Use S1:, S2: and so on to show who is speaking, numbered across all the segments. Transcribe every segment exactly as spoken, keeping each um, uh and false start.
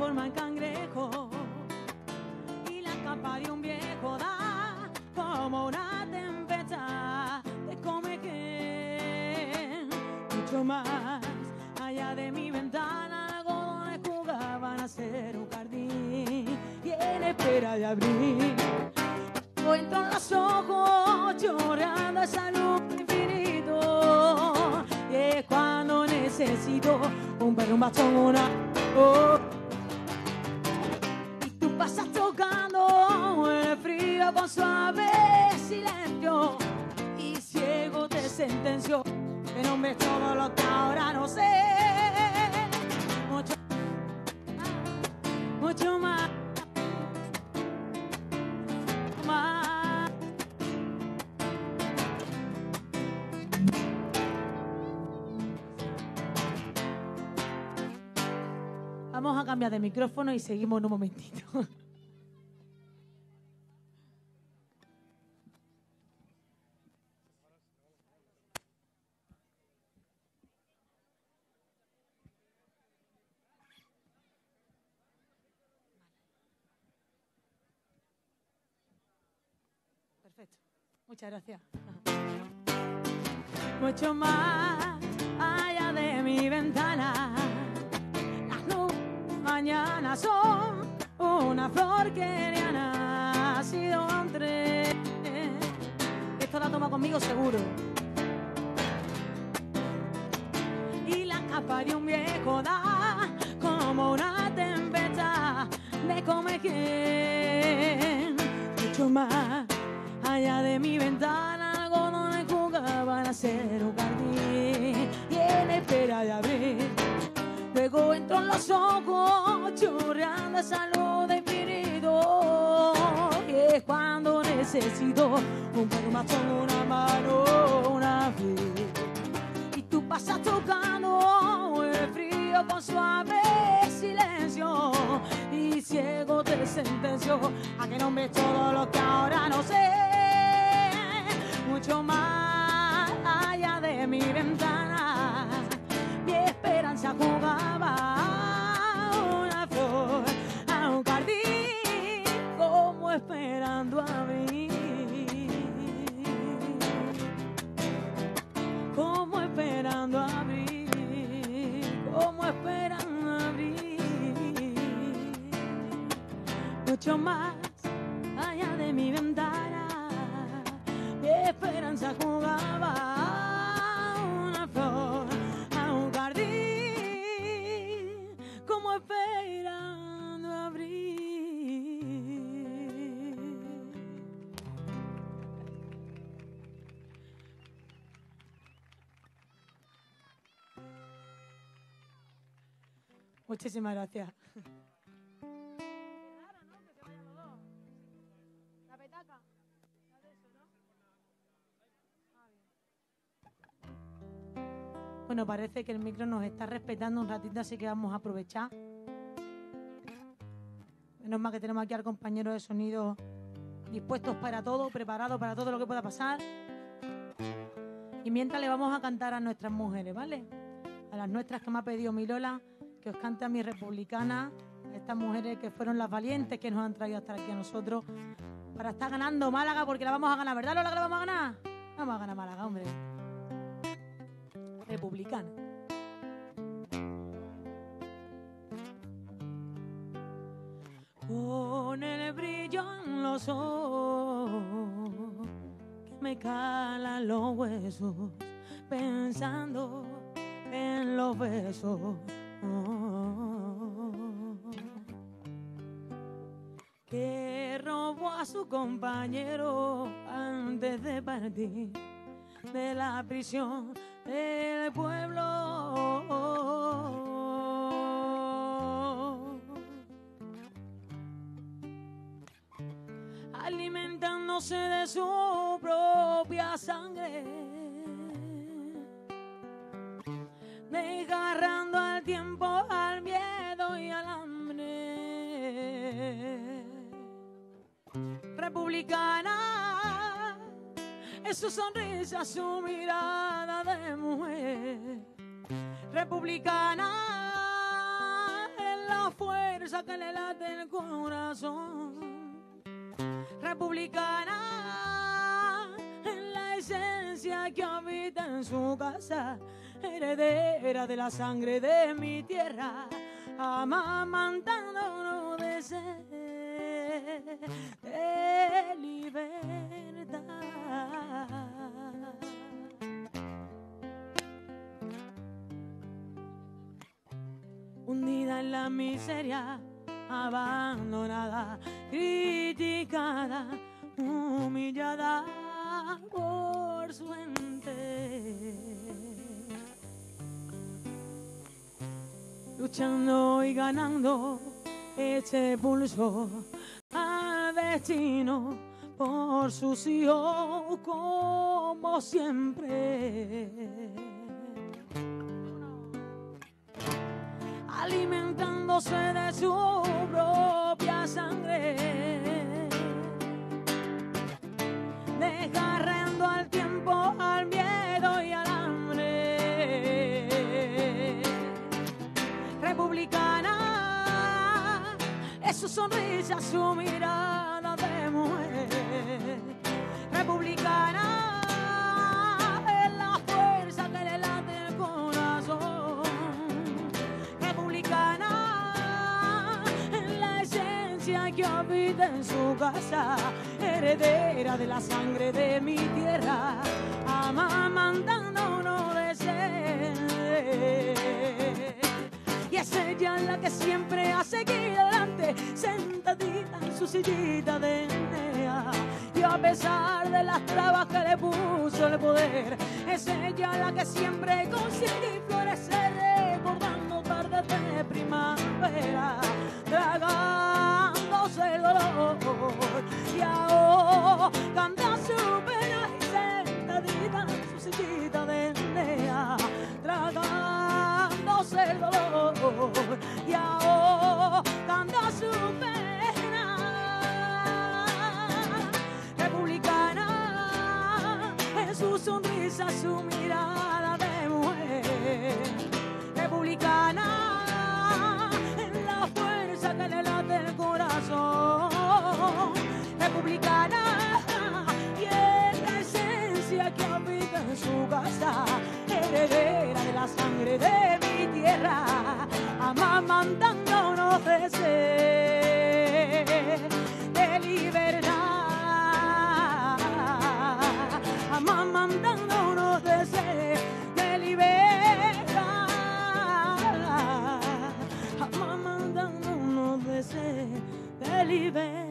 S1: transforma en cangrejo y la capa de un viejo da como una tempestad. Te come que mucho más allá de mi ventana, algodones jugaban a ser un jardín y en espera de abrir. Entro en los ojos llorando esa luz infinito y es cuando necesito un perro, un bastón, una oh. Y tú pasas tocando el frío con suave silencio y ciego te sentenció que no ves todo lo que ahora no sé. Mucho, mucho más. Vamos a cambiar de micrófono y seguimos en un momentito. Perfecto. Muchas gracias. Mucho más allá de mi ventana. Mañana son una flor que le ha nacido entre. Esto la toma conmigo seguro. Y la capa de un viejo da como una tempestad. Me come quien mucho más allá de mi ventana, algodones jugaban a ser un jardín y en espera de abrir. Luego entro en los ojos chorreando esa luz de infinito y es cuando necesito un perro, más con una mano, una fe. Y tú pasas tocando el frío con suave silencio y ciego te sentenció a que no ves todo lo que ahora no sé. Mucho más allá de mi ventana mi esperanza jugaba una flor a un jardín como esperando abrir, como esperando abrir, como esperando abrir. Mucho más allá de mi ventana mi esperanza jugaba una flor esperando abrir. Muchísimas gracias. La petaca. Bueno, parece que el micro nos está respetando un ratito, así que vamos a aprovechar. Menos mal que tenemos aquí al compañero de sonido dispuestos para todo, preparados para todo lo que pueda pasar. Y mientras le vamos a cantar a nuestras mujeres, ¿vale? A las nuestras que me ha pedido mi Lola, que os cante a mi republicana, a estas mujeres que fueron las valientes que nos han traído hasta aquí a nosotros, para estar ganando Málaga, porque la vamos a ganar, ¿verdad, Lola, que la vamos a ganar? Vamos a ganar Málaga, hombre. Republicana. Con el brillo en los ojos que me calan los huesos, pensando en los besos. Oh, que robó a su compañero antes de partir de la prisión del pueblo. Alimentándose de su propia sangre, desgarrando al tiempo, al miedo y al hambre. Republicana es su sonrisa, su mirada de mujer. Republicana es la fuerza fuerza que le late el corazón. Republicana en la esencia que habita en su casa, heredera de la sangre de mi tierra, amamantándonos de sed de libertad. Hundida en la miseria, abandonada, criticada, humillada por su ente, luchando y ganando este pulso al destino por sus hijos como siempre, alimentándose de su propia sangre, desgarrando al tiempo, al miedo y al hambre. Republicana es su sonrisa, su mirada de mujer. Republicana es la fuerza que le late el corazón. Republicana en la esencia que habita en su casa, heredera de la sangre de mi tierra, amamantándonos de sed. Y es ella la que siempre ha seguido adelante, sentadita en su sillita de enea. Y a pesar de las trabas que le puso el poder, es ella la que siempre consigue florecer, recordando tardes de primavera, tragándose el dolor. Y ahora canta su pena y sentadita en su sillita de enea, tragándose el dolor. Y ahora canta su pena. Republicana en su sonrisa, su mirada de mujer. Republicana en la fuerza que le late el corazón. Republicana y en la esencia que habita en su casa, heredera de la sangre de mi tierra, amamantándonos de sed de libertad, amamantándonos de sed de libertad, amamantándonos de sed de libertad.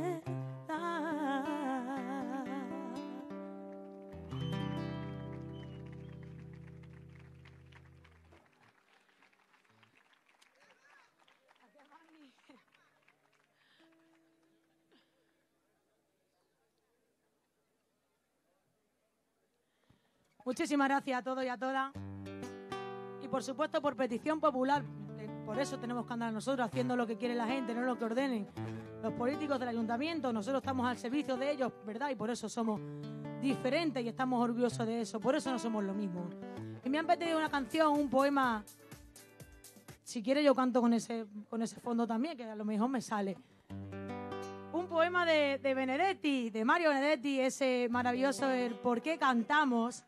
S1: Muchísimas gracias a todos y a todas. Y por supuesto por petición popular. Por eso tenemos que andar nosotros haciendo lo que quiere la gente, no lo que ordenen los políticos del ayuntamiento. Nosotros estamos al servicio de ellos, ¿verdad? Y por eso somos diferentes y estamos orgullosos de eso. Por eso no somos lo mismo. Y me han pedido una canción, un poema. Si quiere yo canto con ese, con ese fondo también, que a lo mejor me sale. Un poema de, de Benedetti, de Mario Benedetti, ese maravilloso el ¿Por qué cantamos?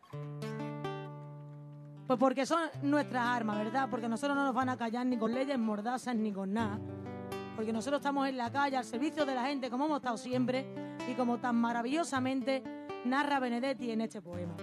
S1: Pues porque son nuestras armas, ¿verdad? Porque nosotros no nos van a callar ni con leyes mordazas ni con nada. Porque nosotros estamos en la calle al servicio de la gente, como hemos estado siempre y como tan maravillosamente narra Benedetti en este poema.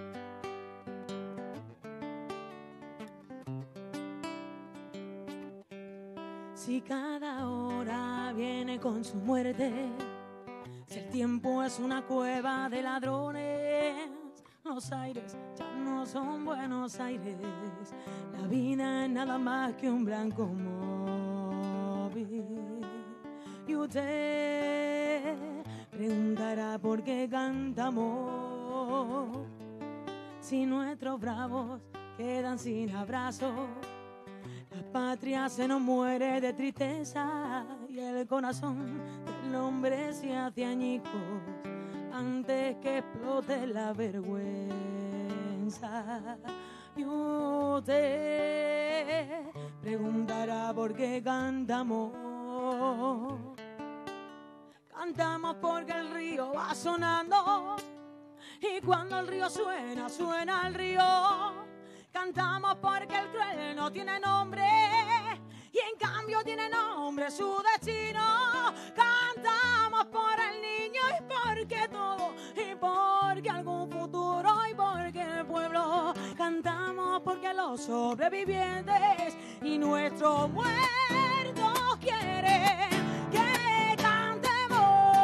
S1: Si cada hora viene con su muerte, si el tiempo es una cueva de ladrones, los aires ya no son Buenos Aires, la vida es nada más que un blanco móvil. Y usted preguntará por qué cantamos, si nuestros bravos quedan sin abrazos. La patria se nos muere de tristeza y el corazón del hombre se hace añicos antes que explote la vergüenza. Y usted preguntará por qué cantamos, Cantamos porque el río va sonando y cuando el río suena, suena el río. Cantamos porque el cruel no tiene nombre y en cambio tiene nombre su destino. Cantamos por el niño y porque todo, y porque algún futuro y porque el pueblo. Cantamos porque los sobrevivientes y nuestros muertos quieren que cantemos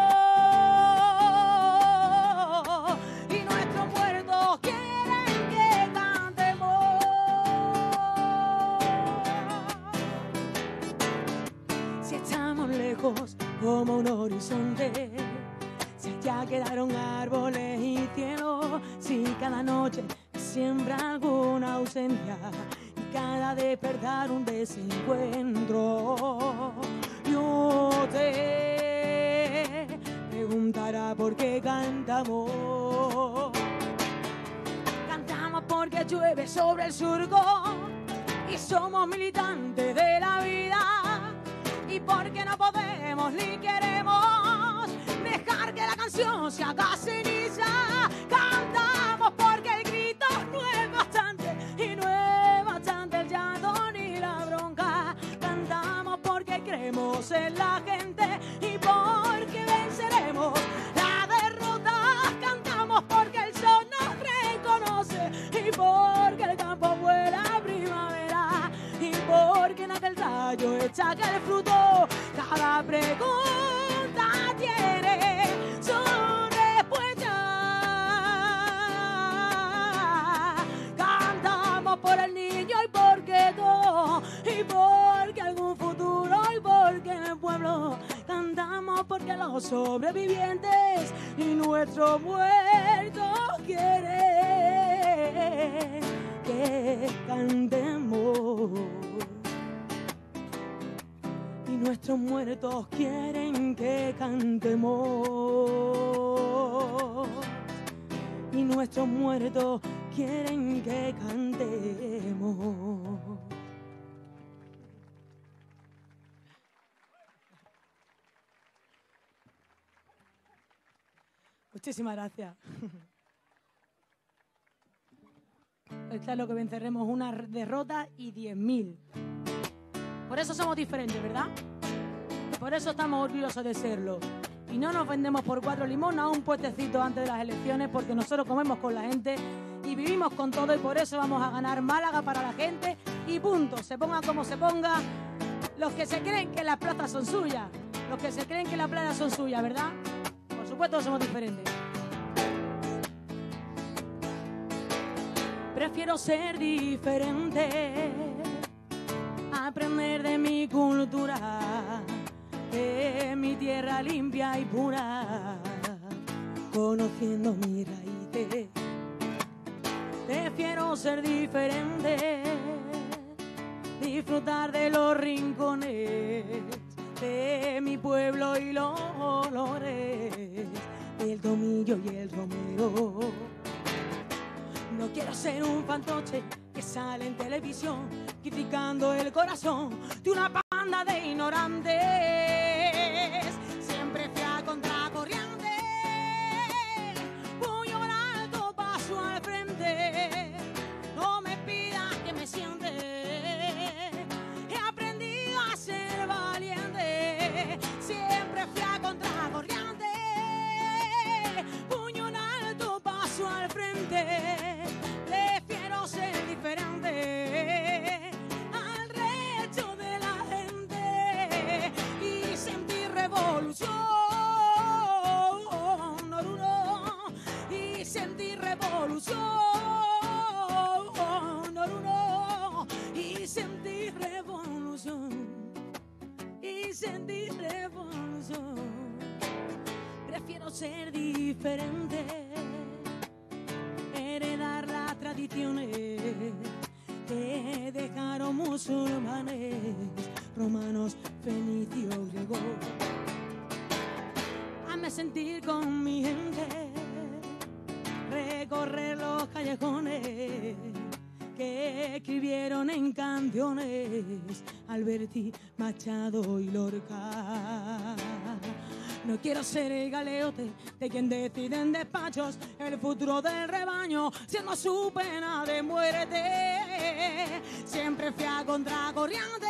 S1: y nuestros muertos quieren que cantemos. Si estamos lejos como un horizonte, si allá quedaron árboles y cielo, si cada noche siembra alguna ausencia y cada despertar un desencuentro, yo te preguntará por qué cantamos. Cantamos porque llueve sobre el surco y somos militantes de la vida y porque no podemos ni queremos dejar que la canción se haga ceniza. Cantamos porque el grito no es bastante y no es bastante el llanto ni la bronca. Cantamos porque creemos en la gente y porque venceremos la derrota. Cantamos porque el sol nos reconoce y porque el campo vuela primavera y porque en aquel rayo echa aquel fruto. Cada pregunta tiene su respuesta. Cantamos por el niño y porque todo, y porque algún futuro y porque el pueblo. Cantamos porque los sobrevivientes y nuestros muertos quieren que cantemos. Y nuestros muertos quieren que cantemos. Y nuestros muertos quieren que cantemos. Muchísimas gracias. Está es lo que venceremos, una derrota y diez mil. Por eso somos diferentes, ¿verdad? Por eso estamos orgullosos de serlo. Y no nos vendemos por cuatro limones a un puestecito antes de las elecciones, porque nosotros comemos con la gente y vivimos con todo, y por eso vamos a ganar Málaga para la gente y punto. Se ponga como se ponga. Los que se creen que las plazas son suyas, los que se creen que las playas son suyas, ¿verdad? Por supuesto somos diferentes. Prefiero ser diferente, aprender de mi cultura, de mi tierra limpia y pura, conociendo mis raíces. Prefiero ser diferente, disfrutar de los rincones de mi pueblo y los olores del tomillo y el romero. No quiero ser un fantoche que sale en televisión criticando el corazón de una banda de ignorantes. Siempre fui a contracorriente, puño en alto, paso al frente. No me pidas que me siente, he aprendido a ser valiente. Siempre fui a contracorriente, puño en alto, paso al frente. Prefiero ser diferente al resto de la gente y sentir revolución, no, no, y sentir revolución, no, no, y sentir revolución, y sentir revolución. Prefiero ser diferente, heredar las tradiciones que dejaron musulmanes, romanos, fenicios, griegos. Hazme sentir con mi gente, recorrer los callejones que escribieron en canciones Alberti, Machado y Lorca. No quiero ser el galeote de quien decide en despachos el futuro del rebaño, siendo su pena de muerte. Siempre fui a contracorriente,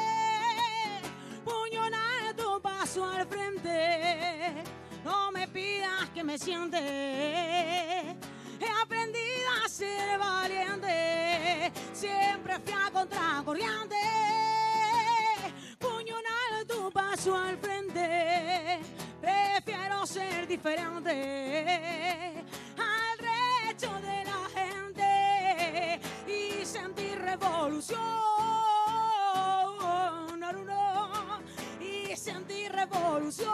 S1: puño en alto, paso al frente. No me pidas que me siente, he aprendido a ser valiente. Siempre fui a contracorriente, puño en alto, paso al frente. Prefiero ser diferente al resto de la gente y sentir revolución, no, no, no, y sentir revolución,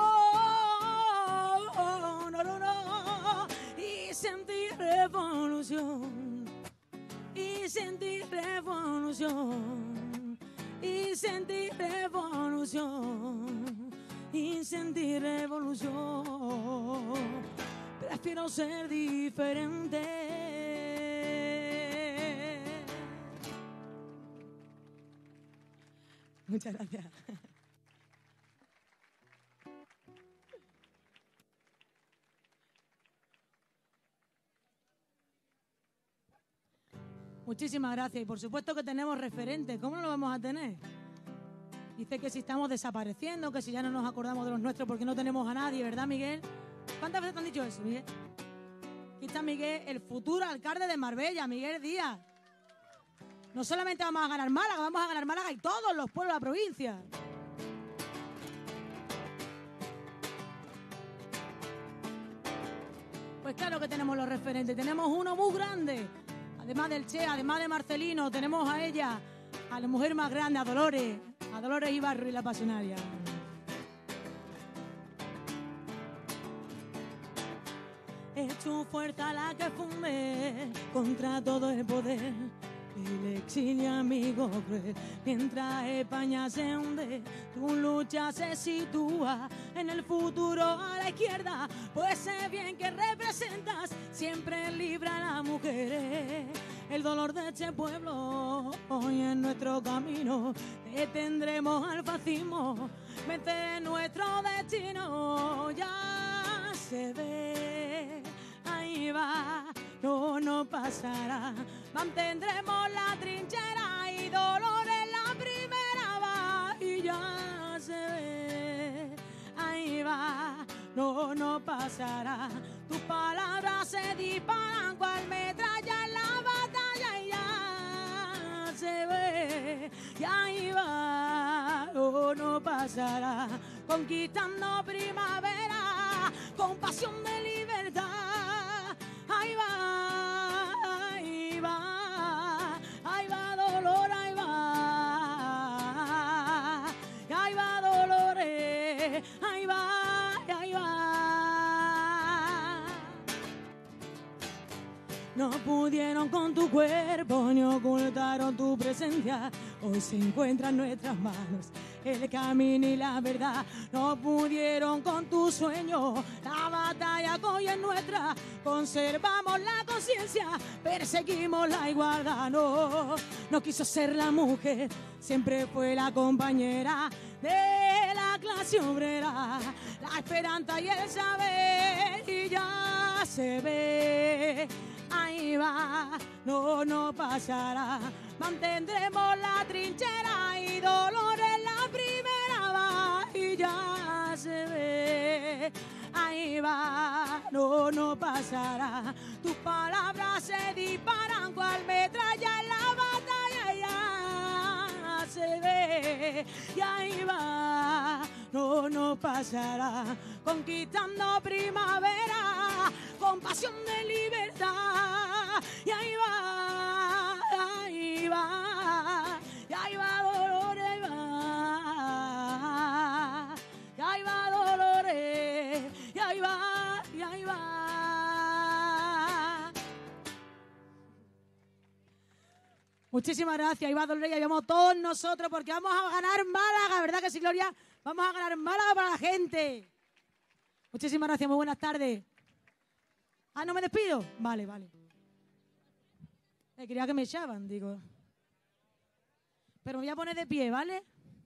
S1: no, no, no, y sentir revolución, y sentir revolución, y sentir revolución. Y sentir revolución, prefiero ser diferente. Muchas gracias. Muchísimas gracias. Y por supuesto que tenemos referentes. ¿Cómo no lo vamos a tener? Dice que si estamos desapareciendo, que si ya no nos acordamos de los nuestros porque no tenemos a nadie, ¿verdad, Miguel? ¿Cuántas veces te han dicho eso, Miguel? Aquí está Miguel, el futuro alcalde de Marbella, Miguel Díaz. No solamente vamos a ganar Málaga, vamos a ganar Málaga y todos los pueblos de la provincia. Pues claro que tenemos los referentes. Tenemos uno muy grande, además del Che, además de Marcelino, tenemos a ella, a la mujer más grande, a Dolores. A Dolores Ibarro y la Pasionaria. Es tu fuerza la que funde contra todo el poder. El exilio amigo cruel. Mientras España se hunde, tu lucha se sitúa en el futuro a la izquierda. Pues sé bien que representas siempre libre a las mujeres. El dolor de este pueblo hoy en nuestro camino. Detendremos al fascismo, vencer nuestro destino. Ya se ve, ahí va, no nos pasará. Mantendremos la trinchera y dolor en la primera va. Y ya se ve, ahí va, no nos pasará. Tus palabras se disparan cual metralla en la batalla y ya se ve, y ahí va, no, no pasará. Conquistando primavera con pasión de libertad. Ahí va, ahí va, ahí va dolor, ahí va, ahí va Dolores, ahí va, ahí va. No pudieron con tu cuerpo ni ocultaron tu presencia. Hoy se encuentran en nuestras manos el camino y la verdad. No pudieron con tu sueño, la batalla que hoy es nuestra. Conservamos la conciencia, perseguimos la igualdad. No, no quiso ser la mujer, siempre fue la compañera de la clase obrera. La esperanza y el saber y ya se ve. Ahí va, no, no pasará. Mantendremos la trinchera y dolor en la primera va. Y ya se ve, ahí va, no, no pasará. Tus palabras se disparan cual metralla en la batalla. Y ya se ve, y ahí va, no, no pasará. Conquistando primavera con pasión de libertad. Y ahí va, ahí va, y ahí va Dolores, ahí va, y ahí va Dolores, y ahí va, y ahí va. Muchísimas gracias, ahí va Dolores, y ahí vamos todos nosotros porque vamos a ganar Málaga, ¿verdad que sí, Gloria? Vamos a ganar Málaga para la gente. Muchísimas gracias, muy buenas tardes. Ah, ¿no me despido? Vale, vale. Me creía que me echaban, digo. Pero me voy a poner de pie, ¿vale?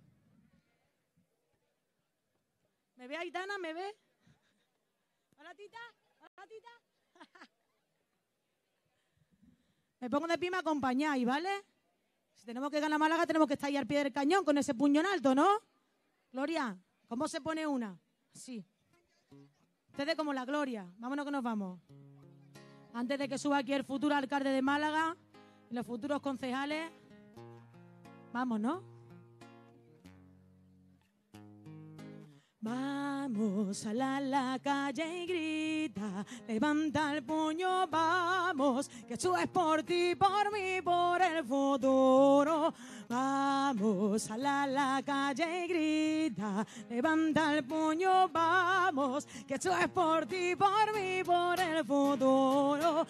S1: ¿Me ve Aitana? ¿Me ve? Hola, tita. Hola, tita. Me pongo de pie y me acompañáis, ¿vale? Si tenemos que ganar Málaga, tenemos que estar ahí al pie del cañón con ese puño en alto, ¿no? Gloria, ¿cómo se pone una? Sí. Ustedes como la Gloria. Vámonos que nos vamos. Antes de que suba aquí el futuro alcalde de Málaga y los futuros concejales. Vamos, ¿no? Vamos a la, la calle y grita, levanta el puño, vamos, que esto es por ti, por mí, por el futuro. Vamos a la, la calle y grita, levanta el puño, vamos, que esto es por ti, por mí, por el futuro.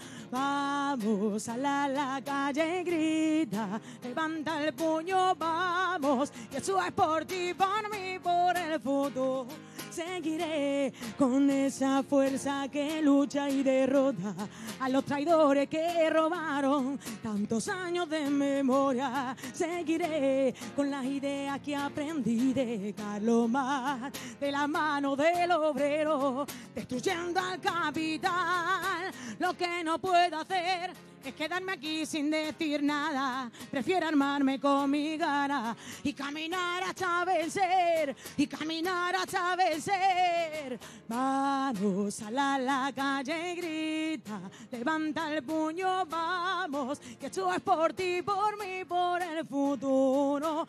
S1: Vamos a la, la calle y grita, levanta el puño, vamos, que esto es por ti, por mí, por el futuro. Seguiré con esa fuerza que lucha y derrota a los traidores que robaron tantos años de memoria. Seguiré con las ideas que aprendí de Carlos Marx, de la mano del obrero, destruyendo al capital. Lo que no puedo hacer es quedarme aquí sin decir nada. Prefiero armarme con mi gana y caminar hasta vencer, y caminar hasta vencer. Vamos a la, la calle y grita, levanta el puño, vamos, que esto es por ti, por mí, por el futuro.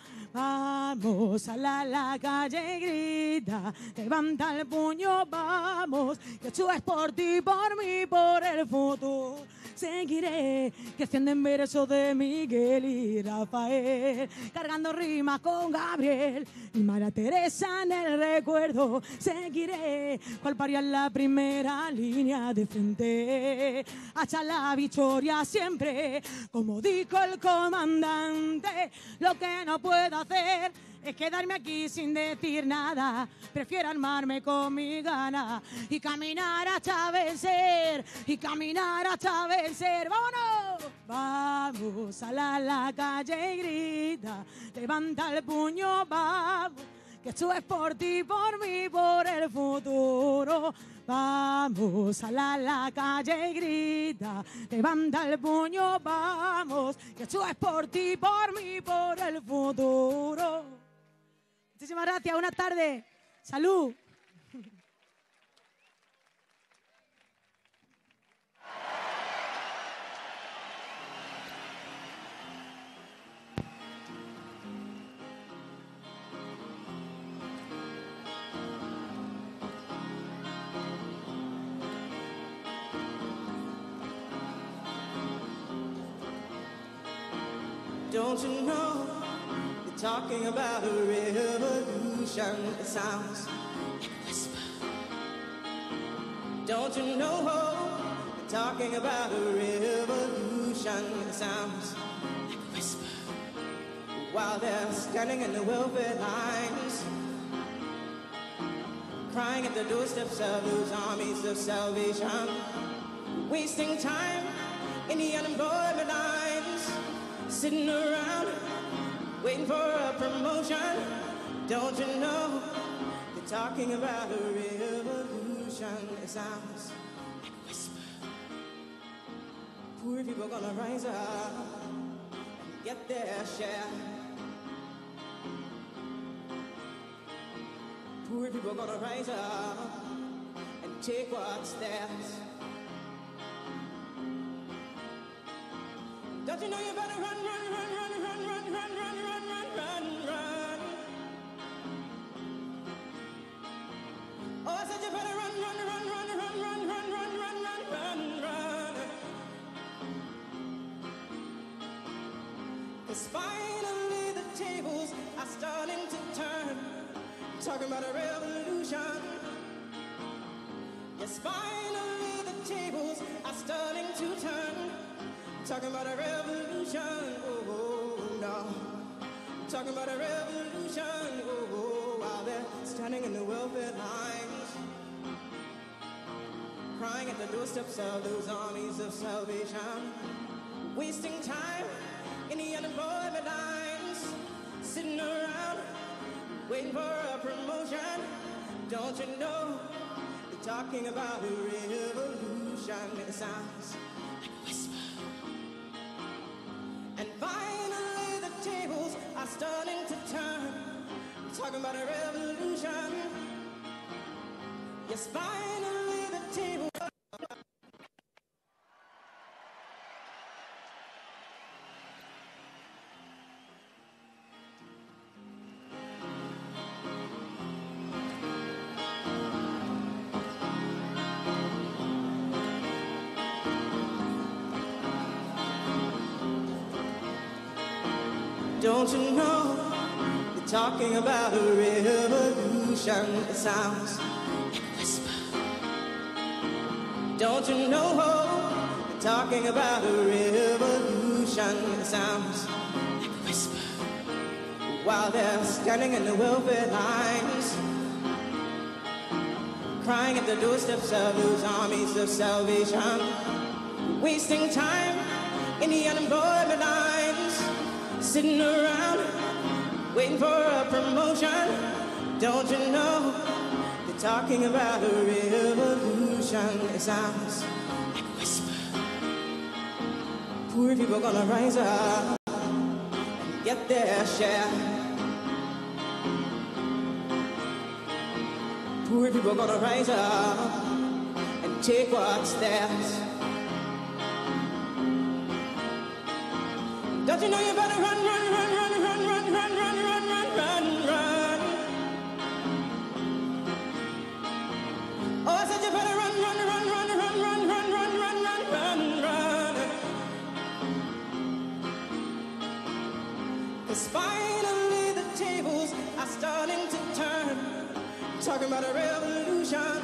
S1: Vamos a la, la calle y grita, levanta el puño, vamos, que esto es por ti, por mí, por el futuro. Seguiré creciendo en versos de Miguel y Rafael, cargando rimas con Gabriel y María Teresa en el recuerdo. Seguiré cual paria en la primera línea de frente, hasta la victoria siempre, como dijo el comandante. Lo que no puedo hacer es quedarme aquí sin decir nada. Prefiero armarme con mi gana y caminar hasta vencer, y caminar hasta vencer. ¡Vámonos! Vamos a la, la calle y grita, levanta el puño, vamos, que esto es por ti, por mí, por el futuro. Vamos a la, la calle y grita, levanta el puño, vamos, que esto es por ti, por mí, por el futuro. Muchísimas gracias, buenas tardes. Salud.
S2: Don't you know, they're talking about a revolution. It sounds like a whisper. Don't you know, they're talking about a revolution. It sounds like a whisper. While they're standing in the welfare lines, crying at the doorsteps of those armies of salvation, wasting time in the unemployment lines, sitting around waiting for a promotion. Don't you know they're talking about a revolution? It sounds like a whisper. Poor people gonna rise up and get their share. Poor people gonna rise up and take what's theirs. Don't you know you better run, run, run, run, run, run, run, run, run, run, run, run. Oh, I said you better run, run, run, run, run, run, run, run, run, run, run, run. 'Cause finally the tables are starting to turn. Talking about a revolution. Yes, finally the tables are starting to turn. Talking about a revolution, oh, oh, no. Talking about a revolution, oh, oh, while they're standing in the welfare lines, crying at the doorsteps of those armies of salvation, wasting time in the unemployment lines, sitting around waiting for a promotion. Don't you know they're talking about a revolution? It sounds like a whisper. And finally the tables are starting to turn, talking about a revolution. Yes, finally the tables. Don't you know they're talking about a revolution? It sounds like a whisper. Don't you know they're talking about a revolution? It sounds like a whisper. While they're standing in the welfare lines, crying at the doorsteps of those armies of salvation, wasting time in the unemployment lines, sitting around waiting for a promotion. Don't you know they're talking about a revolution? It sounds like a whisper. Poor people gonna rise up and get their share. Poor people gonna rise up and take what's theirs. Don't you know you better run, run, run, run, run, run, run, run, run, run, run, run. Oh, I said you better run, run, run, run, run, run, run, run, run, run, run, run. Cause finally the tables are starting to turn, talking about a revolution.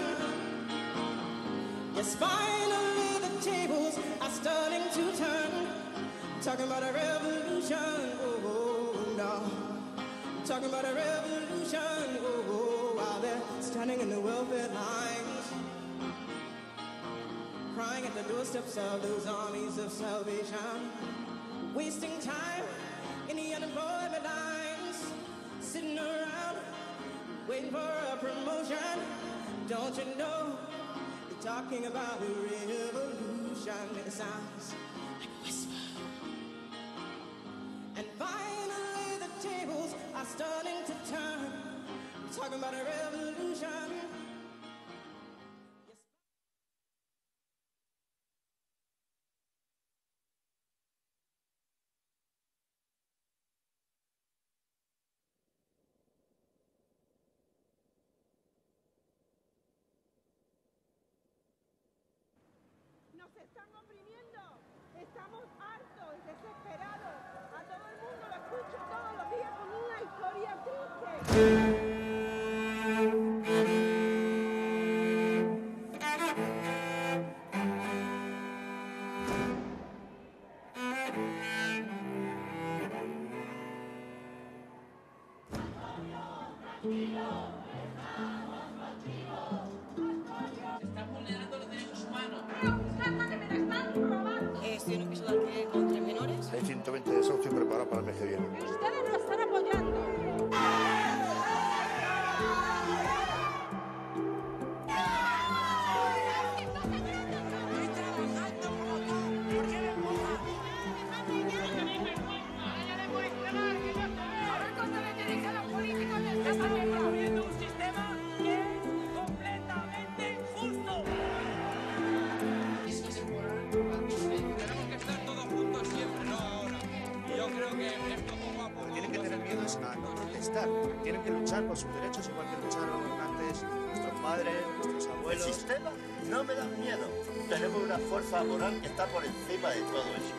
S2: Yes, finally the tables are starting to turn, talking about a revolution, oh, oh, no. Talking about a revolution, oh, oh, while they're standing in the welfare lines, crying at the doorsteps of those armies of salvation, wasting time in the unemployment lines, sitting around waiting for a promotion. Don't you know they're talking about a revolution? It sounds like a whisper. And finally the tables are starting to turn, talking about a revolution.
S3: Nos están oprimiendo, estamos hartos, desesperados. A todo el mundo lo escucho todos los días con una historia triste.
S4: Están vulnerando los derechos humanos.
S5: Estoy en un piso de alquiler con tres menores.
S6: Hay ciento veinte desahucios preparados para el mes que viene.
S3: Ustedes no están apoyando.
S6: Tienen que luchar por sus derechos igual que lucharon antes nuestros padres, nuestros abuelos.
S7: El sistema no me da miedo. Tenemos una fuerza moral que está por encima de todo eso.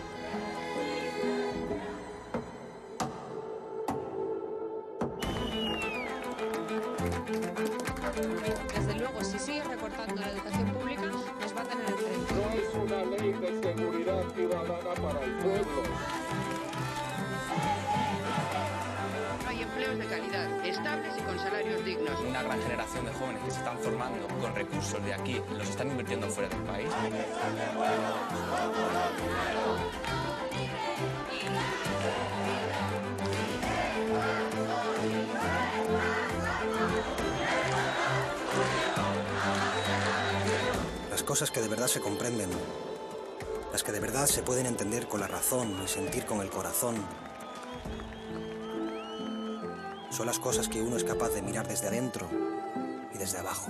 S8: Desde luego, si sigue recortando la educación pública, nos va a tener enfrente.
S9: No es una ley de seguridad ciudadana para el pueblo.
S10: No hay empleos de calidad, estables y con con salarios dignos.
S11: Una gran generación de jóvenes que se están formando con recursos de aquí, los están invirtiendo fuera del país.
S12: Las cosas que de verdad se comprenden, las que de verdad se pueden entender con la razón y sentir con el corazón, son las cosas que uno es capaz de mirar desde adentro y desde abajo.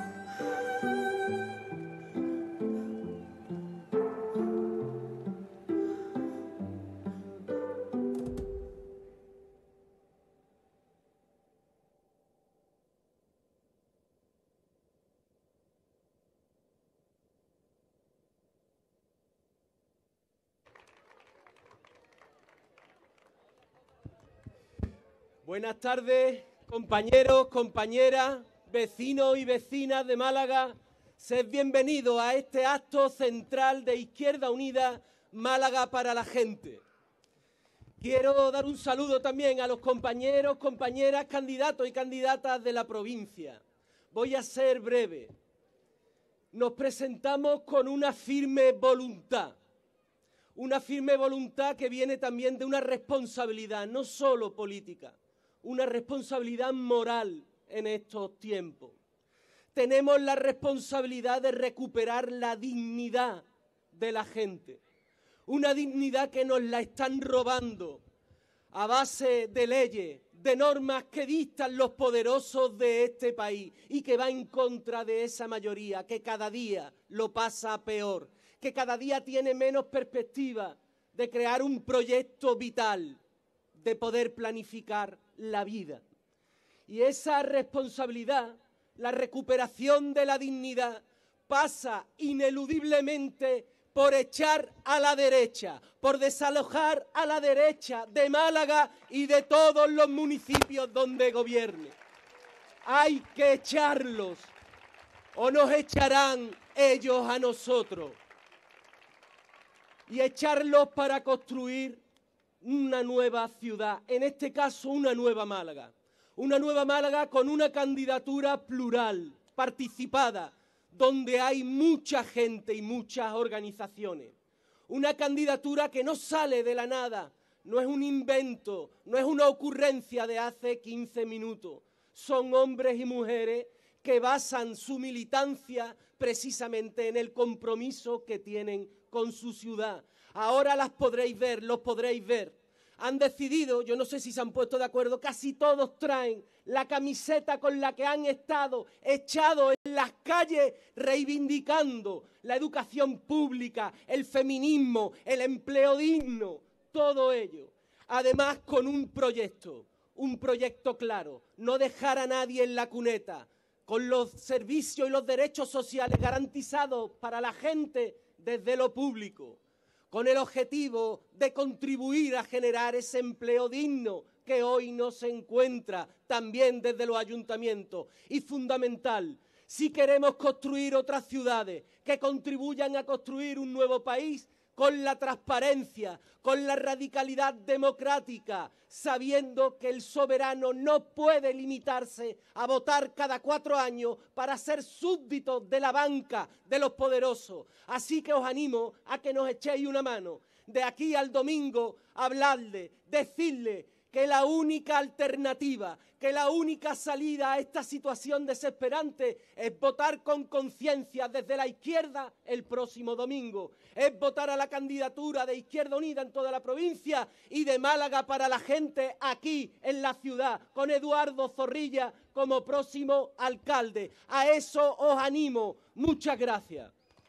S13: Buenas tardes, compañeros, compañeras, vecinos y vecinas de Málaga. Sed bienvenidos a este acto central de Izquierda Unida, Málaga para la gente. Quiero dar un saludo también a los compañeros, compañeras, candidatos y candidatas de la provincia. Voy a ser breve. Nos presentamos con una firme voluntad. Una firme voluntad que viene también de una responsabilidad, no solo política, una responsabilidad moral en estos tiempos. Tenemos la responsabilidad de recuperar la dignidad de la gente, una dignidad que nos la están robando a base de leyes, de normas que dictan los poderosos de este país y que va en contra de esa mayoría que cada día lo pasa peor, que cada día tiene menos perspectiva de crear un proyecto vital, de poder planificar la vida. Y esa responsabilidad, la recuperación de la dignidad, pasa ineludiblemente por echar a la derecha, por desalojar a la derecha de Málaga y de todos los municipios donde gobierne. Hay que echarlos, o nos echarán ellos a nosotros. Y echarlos para construir una nueva ciudad, en este caso una nueva Málaga. Una nueva Málaga con una candidatura plural, participada, donde hay mucha gente y muchas organizaciones. Una candidatura que no sale de la nada, no es un invento, no es una ocurrencia de hace quince minutos. Son hombres y mujeres que basan su militancia precisamente en el compromiso que tienen con su ciudad. Ahora las podréis ver, los podréis ver. Han decidido, yo no sé si se han puesto de acuerdo, casi todos traen la camiseta con la que han estado echados en las calles reivindicando la educación pública, el feminismo, el empleo digno, todo ello. Además con un proyecto, un proyecto claro, no dejar a nadie en la cuneta, con los servicios y los derechos sociales garantizados para la gente desde lo público, con el objetivo de contribuir a generar ese empleo digno que hoy no se encuentra también desde los ayuntamientos. Y fundamental, si queremos construir otras ciudades que contribuyan a construir un nuevo país, con la transparencia, con la radicalidad democrática, sabiendo que el soberano no puede limitarse a votar cada cuatro años para ser súbditos de la banca de los poderosos. Así que os animo a que nos echéis una mano. De aquí al domingo, hablarle, decirle que la única alternativa, que la única salida a esta situación desesperante es votar con conciencia desde la izquierda el próximo domingo. Es votar a la candidatura de Izquierda Unida en toda la provincia y de Málaga para la gente aquí en la ciudad, con Eduardo Zorrilla como próximo alcalde. A eso os animo. Muchas gracias.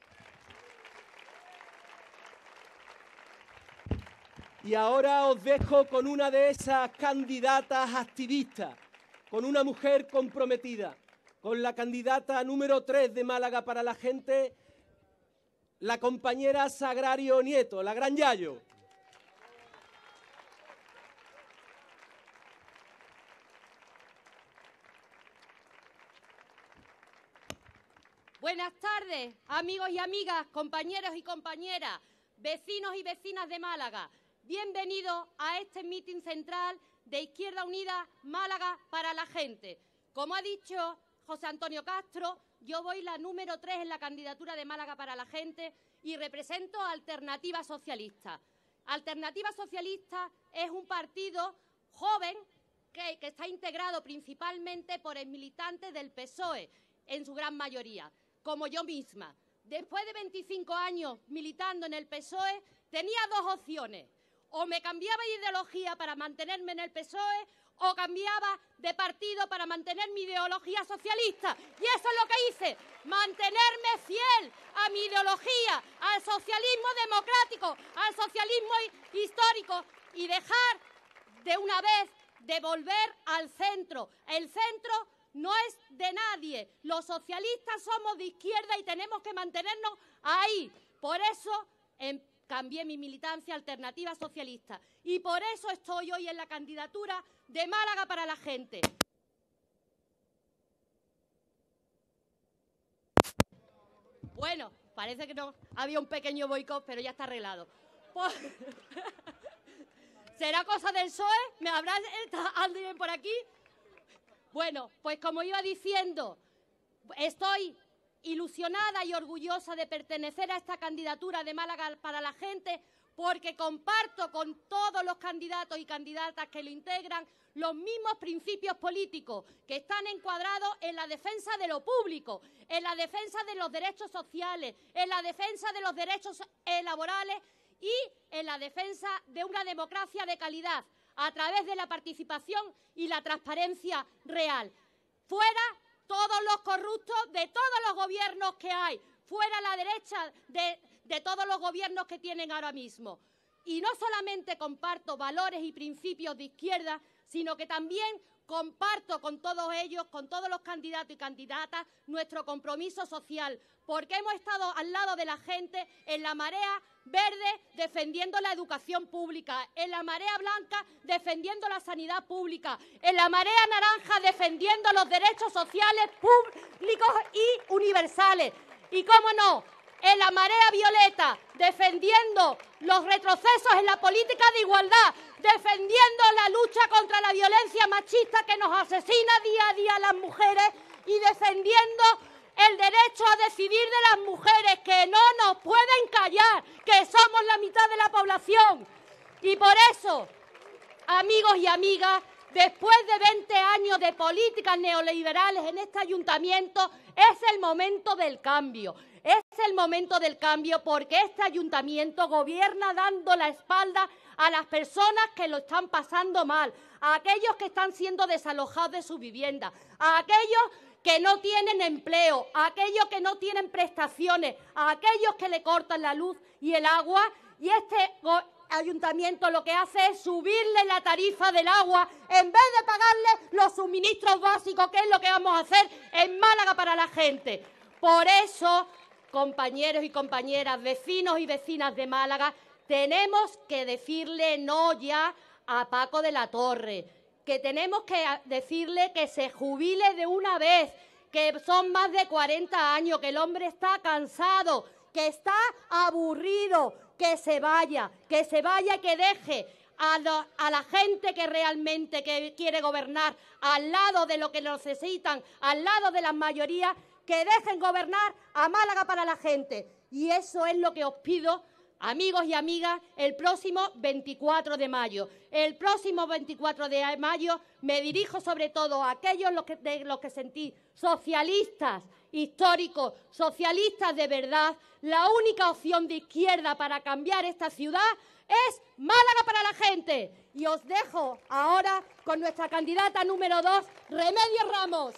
S13: Y ahora os dejo con una de esas candidatas activistas, con una mujer comprometida, con la candidata número tres de Málaga para la gente, la compañera Sagrario Nieto, la Gran Yayo.
S14: Buenas tardes, amigos y amigas, compañeros y compañeras, vecinos y vecinas de Málaga. Bienvenidos a este mitin central de Izquierda Unida Málaga para la gente. Como ha dicho José Antonio Castro, yo voy la número tres en la candidatura de Málaga para la Gente y represento a Alternativa Socialista. Alternativa Socialista es un partido joven que, que está integrado principalmente por militantes del P S O E, en su gran mayoría, como yo misma. Después de veinticinco años militando en el P S O E, tenía dos opciones. O me cambiaba de ideología para mantenerme en el P S O E o cambiaba de partido para mantener mi ideología socialista. Y eso es lo que hice, mantenerme fiel a mi ideología, al socialismo democrático, al socialismo histórico y dejar de una vez de volver al centro. El centro no es de nadie. Los socialistas somos de izquierda y tenemos que mantenernos ahí. Por eso en cambié mi militancia a Alternativa Socialista y por eso estoy hoy en la candidatura de Málaga para la Gente. Bueno, parece que no había un pequeño boicot, pero ya está arreglado. Pues, ¿será cosa del P S O E? ¿Me habrá alguien por aquí? Bueno, pues como iba diciendo, estoy ilusionada y orgullosa de pertenecer a esta candidatura de Málaga para la Gente porque comparto con todos los candidatos y candidatas que lo integran los mismos principios políticos que están encuadrados en la defensa de lo público, en la defensa de los derechos sociales, en la defensa de los derechos laborales y en la defensa de una democracia de calidad a través de la participación y la transparencia real. Fuera todos los corruptos de todos los gobiernos que hay, fuera la derecha de, de todos los gobiernos que tienen ahora mismo. Y no solamente comparto valores y principios de izquierda, sino que también comparto con todos ellos, con todos los candidatos y candidatas, nuestro compromiso social, porque hemos estado al lado de la gente en la marea verde defendiendo la educación pública, en la marea blanca defendiendo la sanidad pública, en la marea naranja defendiendo los derechos sociales públicos y universales. Y, cómo no, en la marea violeta defendiendo los retrocesos en la política de igualdad, defendiendo la lucha contra la violencia machista que nos asesina día a día a las mujeres y defendiendo el derecho a decidir de las mujeres, que no nos pueden callar, que somos la mitad de la población. Y por eso, amigos y amigas, después de veinte años de políticas neoliberales en este ayuntamiento, es el momento del cambio. Es el momento del cambio porque este ayuntamiento gobierna dando la espalda a las personas que lo están pasando mal, a aquellos que están siendo desalojados de su vivienda, a aquellos que no tienen empleo, a aquellos que no tienen prestaciones, a aquellos que le cortan la luz y el agua. Y este ayuntamiento lo que hace es subirle la tarifa del agua en vez de pagarle los suministros básicos, que es lo que vamos a hacer en Málaga para la Gente. Por eso, compañeros y compañeras, vecinos y vecinas de Málaga, tenemos que decirle no ya a Paco de la Torre, que tenemos que decirle que se jubile de una vez, que son más de cuarenta años, que el hombre está cansado, que está aburrido, que se vaya, que se vaya y que deje a, lo, a la gente que realmente que quiere gobernar al lado de lo que necesitan, al lado de las mayorías, que dejen gobernar a Málaga para la Gente. Y eso es lo que os pido, amigos y amigas, el próximo veinticuatro de mayo. El próximo veinticuatro de mayo me dirijo sobre todo a aquellos los que, de los que sentí socialistas históricos, socialistas de verdad. La única opción de izquierda para cambiar esta ciudad es Málaga para la Gente. Y os dejo ahora con nuestra candidata número dos, Remedios Ramos.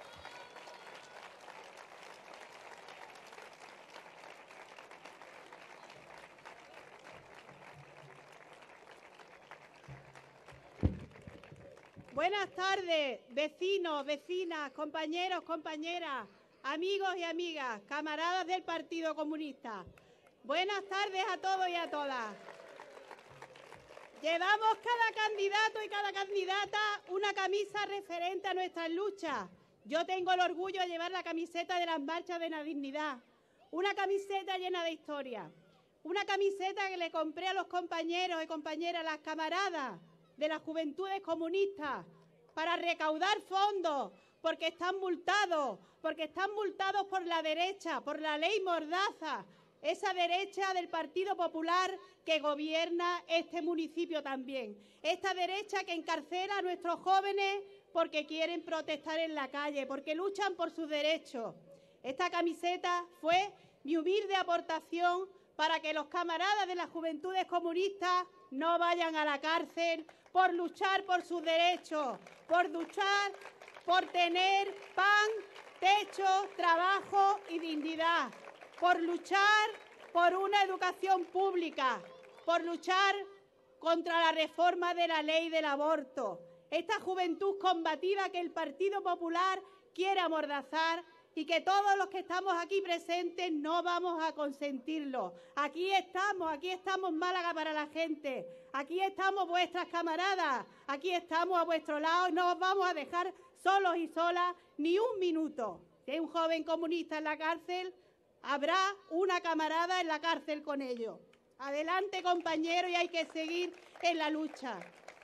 S3: Buenas tardes, vecinos, vecinas, compañeros, compañeras, amigos y amigas, camaradas del Partido Comunista. Buenas tardes a todos y a todas. Llevamos cada candidato y cada candidata una camisa referente a nuestras luchas. Yo tengo el orgullo de llevar la camiseta de las marchas de la dignidad, una camiseta llena de historia, una camiseta que le compré a los compañeros y compañeras, las camaradas de las juventudes comunistas, para recaudar fondos, porque están multados, porque están multados por la derecha, por la ley Mordaza, esa derecha del Partido Popular que gobierna este municipio también. Esta derecha que encarcela a nuestros jóvenes porque quieren protestar en la calle, porque luchan por sus derechos. Esta camiseta fue mi humilde aportación para que los camaradas de las Juventudes Comunistas no vayan a la cárcel por luchar por sus derechos, por luchar por tener pan, techo, trabajo y dignidad, por luchar por una educación pública, por luchar contra la reforma de la ley del aborto. Esta juventud combativa que el Partido Popular quiere amordazar y que todos los que estamos aquí presentes no vamos a consentirlo. Aquí estamos, aquí estamos Málaga para la gente, aquí estamos vuestras camaradas, aquí estamos a vuestro lado y no os vamos a dejar solos y solas ni un minuto. Si hay un joven comunista en la cárcel, habrá una camarada en la cárcel con ellos. Adelante, compañeros, y hay que seguir en la lucha.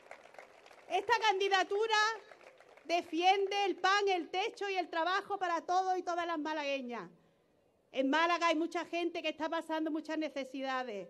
S3: Esta candidatura defiende el pan, el techo y el trabajo para todos y todas las malagueñas. En Málaga hay mucha gente que está pasando muchas necesidades.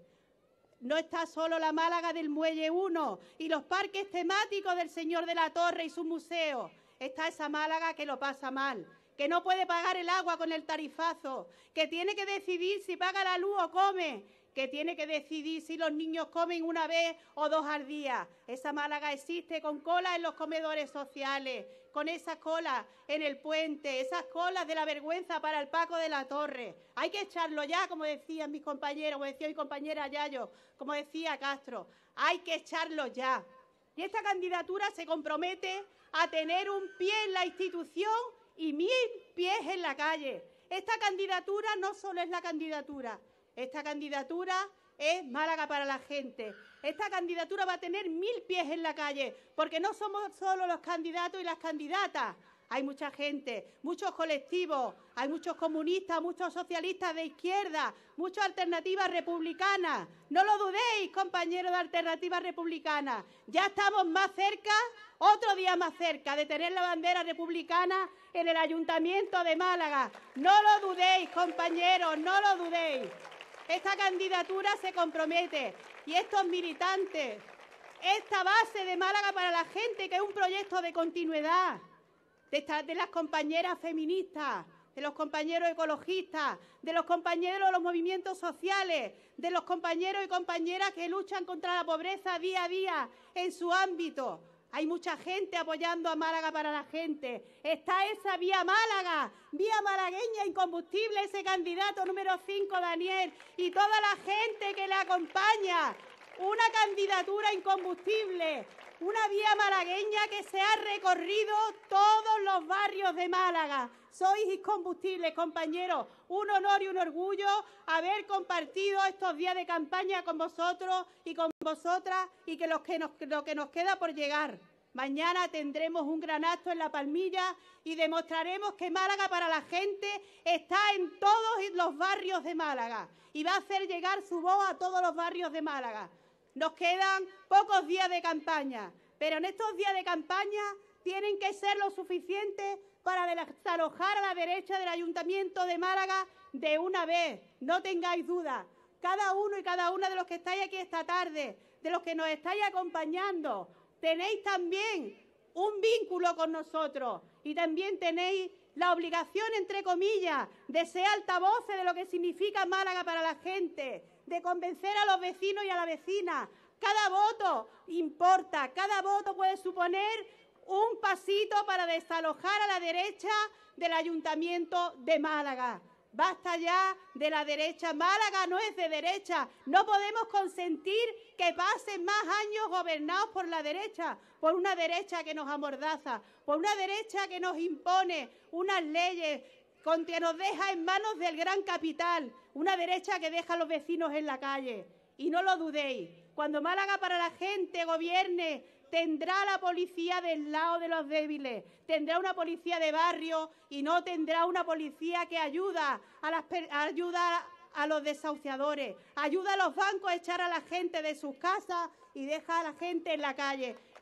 S3: No está solo la Málaga del Muelle uno y los parques temáticos del Señor de la Torre y su museo. Está esa Málaga que lo pasa mal, que no puede pagar el agua con el tarifazo, que tiene que decidir si paga la luz o come, que tiene que decidir si los niños comen una vez o dos al día. Esa Málaga existe con colas en los comedores sociales, con esas colas en el puente, esas colas de la vergüenza para el Paco de la Torre. Hay que echarlo ya, como decían mis compañeros, como decía mi compañera Yayo, como decía Castro. Hay que echarlo ya. Y esta candidatura se compromete a tener un pie en la institución y mil pies en la calle. Esta candidatura no solo es la candidatura, esta candidatura es Málaga para la gente. Esta candidatura va a tener mil pies en la calle, porque no somos solo los candidatos y las candidatas. Hay mucha gente, muchos colectivos, hay muchos comunistas, muchos socialistas de izquierda, muchas alternativas republicanas. No lo dudéis, compañeros de alternativas republicanas. Ya estamos más cerca, otro día más cerca, de tener la bandera republicana en el Ayuntamiento de Málaga. No lo dudéis, compañeros, no lo dudéis. Esta candidatura se compromete y estos militantes, esta base de Málaga para la gente, que es un proyecto de continuidad, de, esta, de las compañeras feministas, de los compañeros ecologistas, de los compañeros de los movimientos sociales, de los compañeros y compañeras que luchan contra la pobreza día a día en su ámbito. Hay mucha gente apoyando a Málaga para la gente. Está esa Vía Málaga, Vía Malagueña Incombustible, ese candidato número cinco, Daniel, y toda la gente que le acompaña. Una candidatura incombustible, una vía malagueña que se ha recorrido todos los barrios de Málaga. Sois incombustibles, compañeros. Un honor y un orgullo haber compartido estos días de campaña con vosotros y con vosotras y que, los que nos, lo que nos queda por llegar. Mañana tendremos un gran acto en La Palmilla y demostraremos que Málaga para la gente está en todos los barrios de Málaga y va a hacer llegar su voz a todos los barrios de Málaga. Nos quedan pocos días de campaña, pero en estos días de campaña tienen que ser lo suficiente para desalojar a la derecha del Ayuntamiento de Málaga de una vez. No tengáis duda. Cada uno y cada una de los que estáis aquí esta tarde, de los que nos estáis acompañando, tenéis también un vínculo con nosotros y también tenéis la obligación, entre comillas, de ser altavoces de lo que significa Málaga para la gente, de convencer a los vecinos y a la vecina. Cada voto importa, cada voto puede suponer un pasito para desalojar a la derecha del Ayuntamiento de Málaga. Basta ya de la derecha. Málaga no es de derecha. No podemos consentir que pasen más años gobernados por la derecha, por una derecha que nos amordaza, por una derecha que nos impone unas leyes que nos deja en manos del gran capital, una derecha que deja a los vecinos en la calle. Y no lo dudéis, cuando Málaga para la gente gobierne, tendrá la policía del lado de los débiles, tendrá una policía de barrio y no tendrá una policía que ayuda a, las, ayuda a los desahuciadores, ayuda a los bancos a echar a la gente de sus casas y deja a la gente en la calle.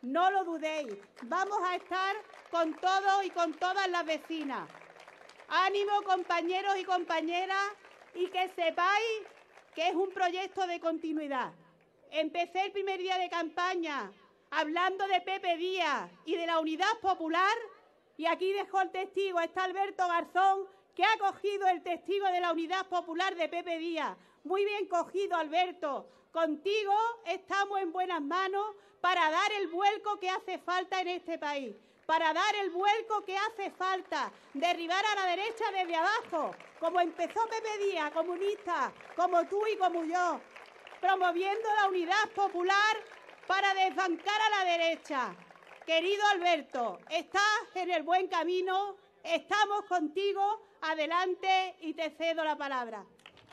S3: no lo dudéis. Vamos a estar con todos y con todas las vecinas. Ánimo, compañeros y compañeras, y que sepáis que es un proyecto de continuidad. Empecé el primer día de campaña hablando de Pepe Díaz y de la Unidad Popular, y aquí dejo el testigo, está Alberto Garzón, que ha cogido el testigo de la Unidad Popular de Pepe Díaz. Muy bien cogido, Alberto. Contigo estamos en buenas manos para dar el vuelco que hace falta en este país, para dar el vuelco que hace falta, derribar a la derecha desde abajo, como empezó Pepe Díaz, comunista, como tú y como yo, promoviendo la Unidad Popular para desbancar a la derecha. Querido Alberto, estás en el buen camino, estamos contigo, adelante y te cedo la palabra.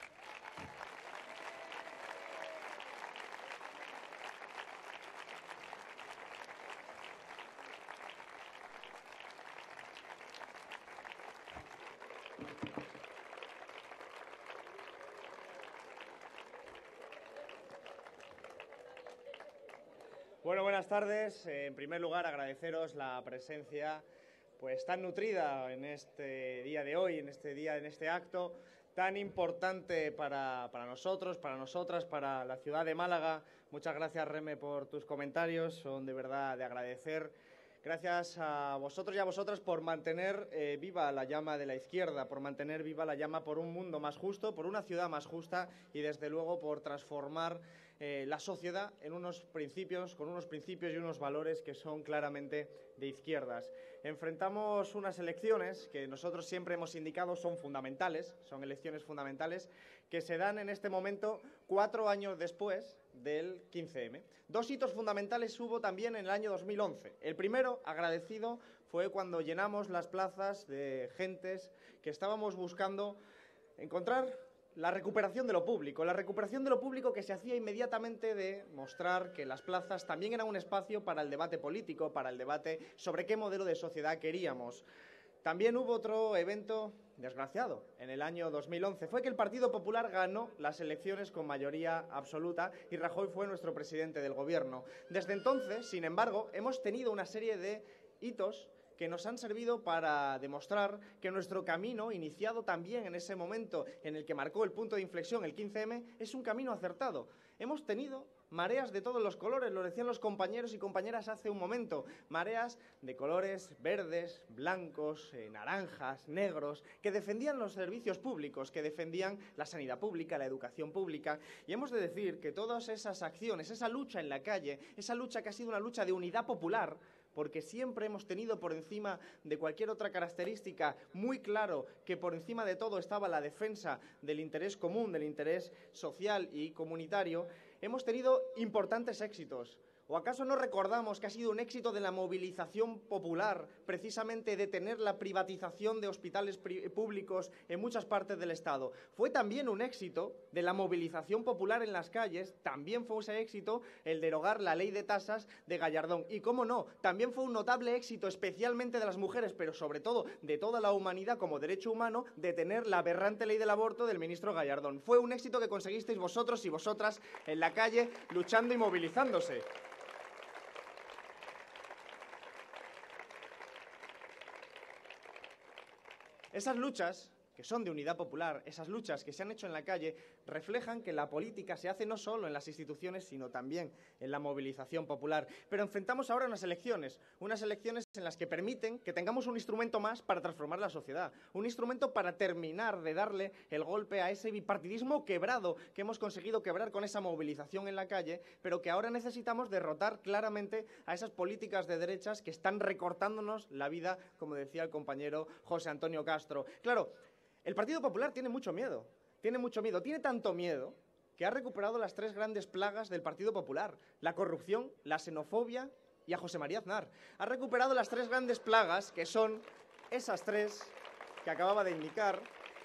S10: Bueno, buenas tardes. En primer lugar, agradeceros la presencia pues tan nutrida en este día de hoy, en este día, en este acto tan importante para, para nosotros, para nosotras, para la ciudad de Málaga. Muchas gracias, Reme, por tus comentarios, son de verdad de agradecer. Gracias a vosotros y a vosotras por mantener eh, viva la llama de la izquierda, por mantener viva la llama por un mundo más justo, por una ciudad más justa y, desde luego, por transformar eh, la sociedad en unos principios, con unos principios y unos valores que son claramente de izquierdas. Enfrentamos unas elecciones que nosotros siempre hemos indicado son fundamentales, son elecciones fundamentales, que se dan en este momento cuatro años después del quince eme. Dos hitos fundamentales hubo también en el año dos mil once. El primero, agradecido, fue cuando llenamos las plazas de gentes que estábamos buscando encontrar la recuperación de lo público, la recuperación de lo público que se hacía inmediatamente de mostrar que las plazas también eran un espacio para el debate político, para el debate sobre qué modelo de sociedad queríamos. También hubo otro evento desgraciado en el año dos mil once. Fue que el Partido Popular ganó las elecciones con mayoría absoluta y Rajoy fue nuestro presidente del Gobierno. Desde entonces, sin embargo, hemos tenido una serie de hitos que nos han servido para demostrar que nuestro camino, iniciado también en ese momento en el que marcó el punto de inflexión, el quince eme, es un camino acertado. Hemos tenido mareas de todos los colores, lo decían los compañeros y compañeras hace un momento, mareas de colores verdes, blancos, eh, naranjas, negros, que defendían los servicios públicos, que defendían la sanidad pública, la educación pública, y hemos de decir que todas esas acciones, esa lucha en la calle, esa lucha que ha sido una lucha de unidad popular, porque siempre hemos tenido por encima de cualquier otra característica muy claro que por encima de todo estaba la defensa del interés común, del interés social y comunitario, hemos tenido importantes éxitos. ¿O acaso no recordamos que ha sido un éxito de la movilización popular precisamente detener la privatización de hospitales públicos en muchas partes del Estado? Fue también un éxito de la movilización popular en las calles, también fue ese éxito el derogar la ley de tasas de Gallardón. Y cómo no, también fue un notable éxito especialmente de las mujeres, pero sobre todo de toda la humanidad como derecho humano, detener la aberrante ley del aborto del ministro Gallardón. Fue un éxito que conseguisteis vosotros y vosotras en la calle luchando y movilizándose. Esas luchas, que son de unidad popular, esas luchas que se han hecho en la calle, reflejan que la política se hace no solo en las instituciones, sino también en la movilización popular. Pero enfrentamos ahora unas elecciones, unas elecciones en las que permiten que tengamos un instrumento más para transformar la sociedad, un instrumento para terminar de darle el golpe a ese bipartidismo quebrado que hemos conseguido quebrar con esa movilización en la calle, pero que ahora necesitamos derrotar claramente a esas políticas de derechas que están recortándonos la vida, como decía el compañero José Antonio Castro. Claro, el Partido Popular tiene mucho miedo, tiene mucho miedo, tiene tanto miedo que ha recuperado las tres grandes plagas del Partido Popular, la corrupción, la xenofobia y a José María Aznar. Ha recuperado las tres grandes plagas, que son esas tres que acababa de indicar,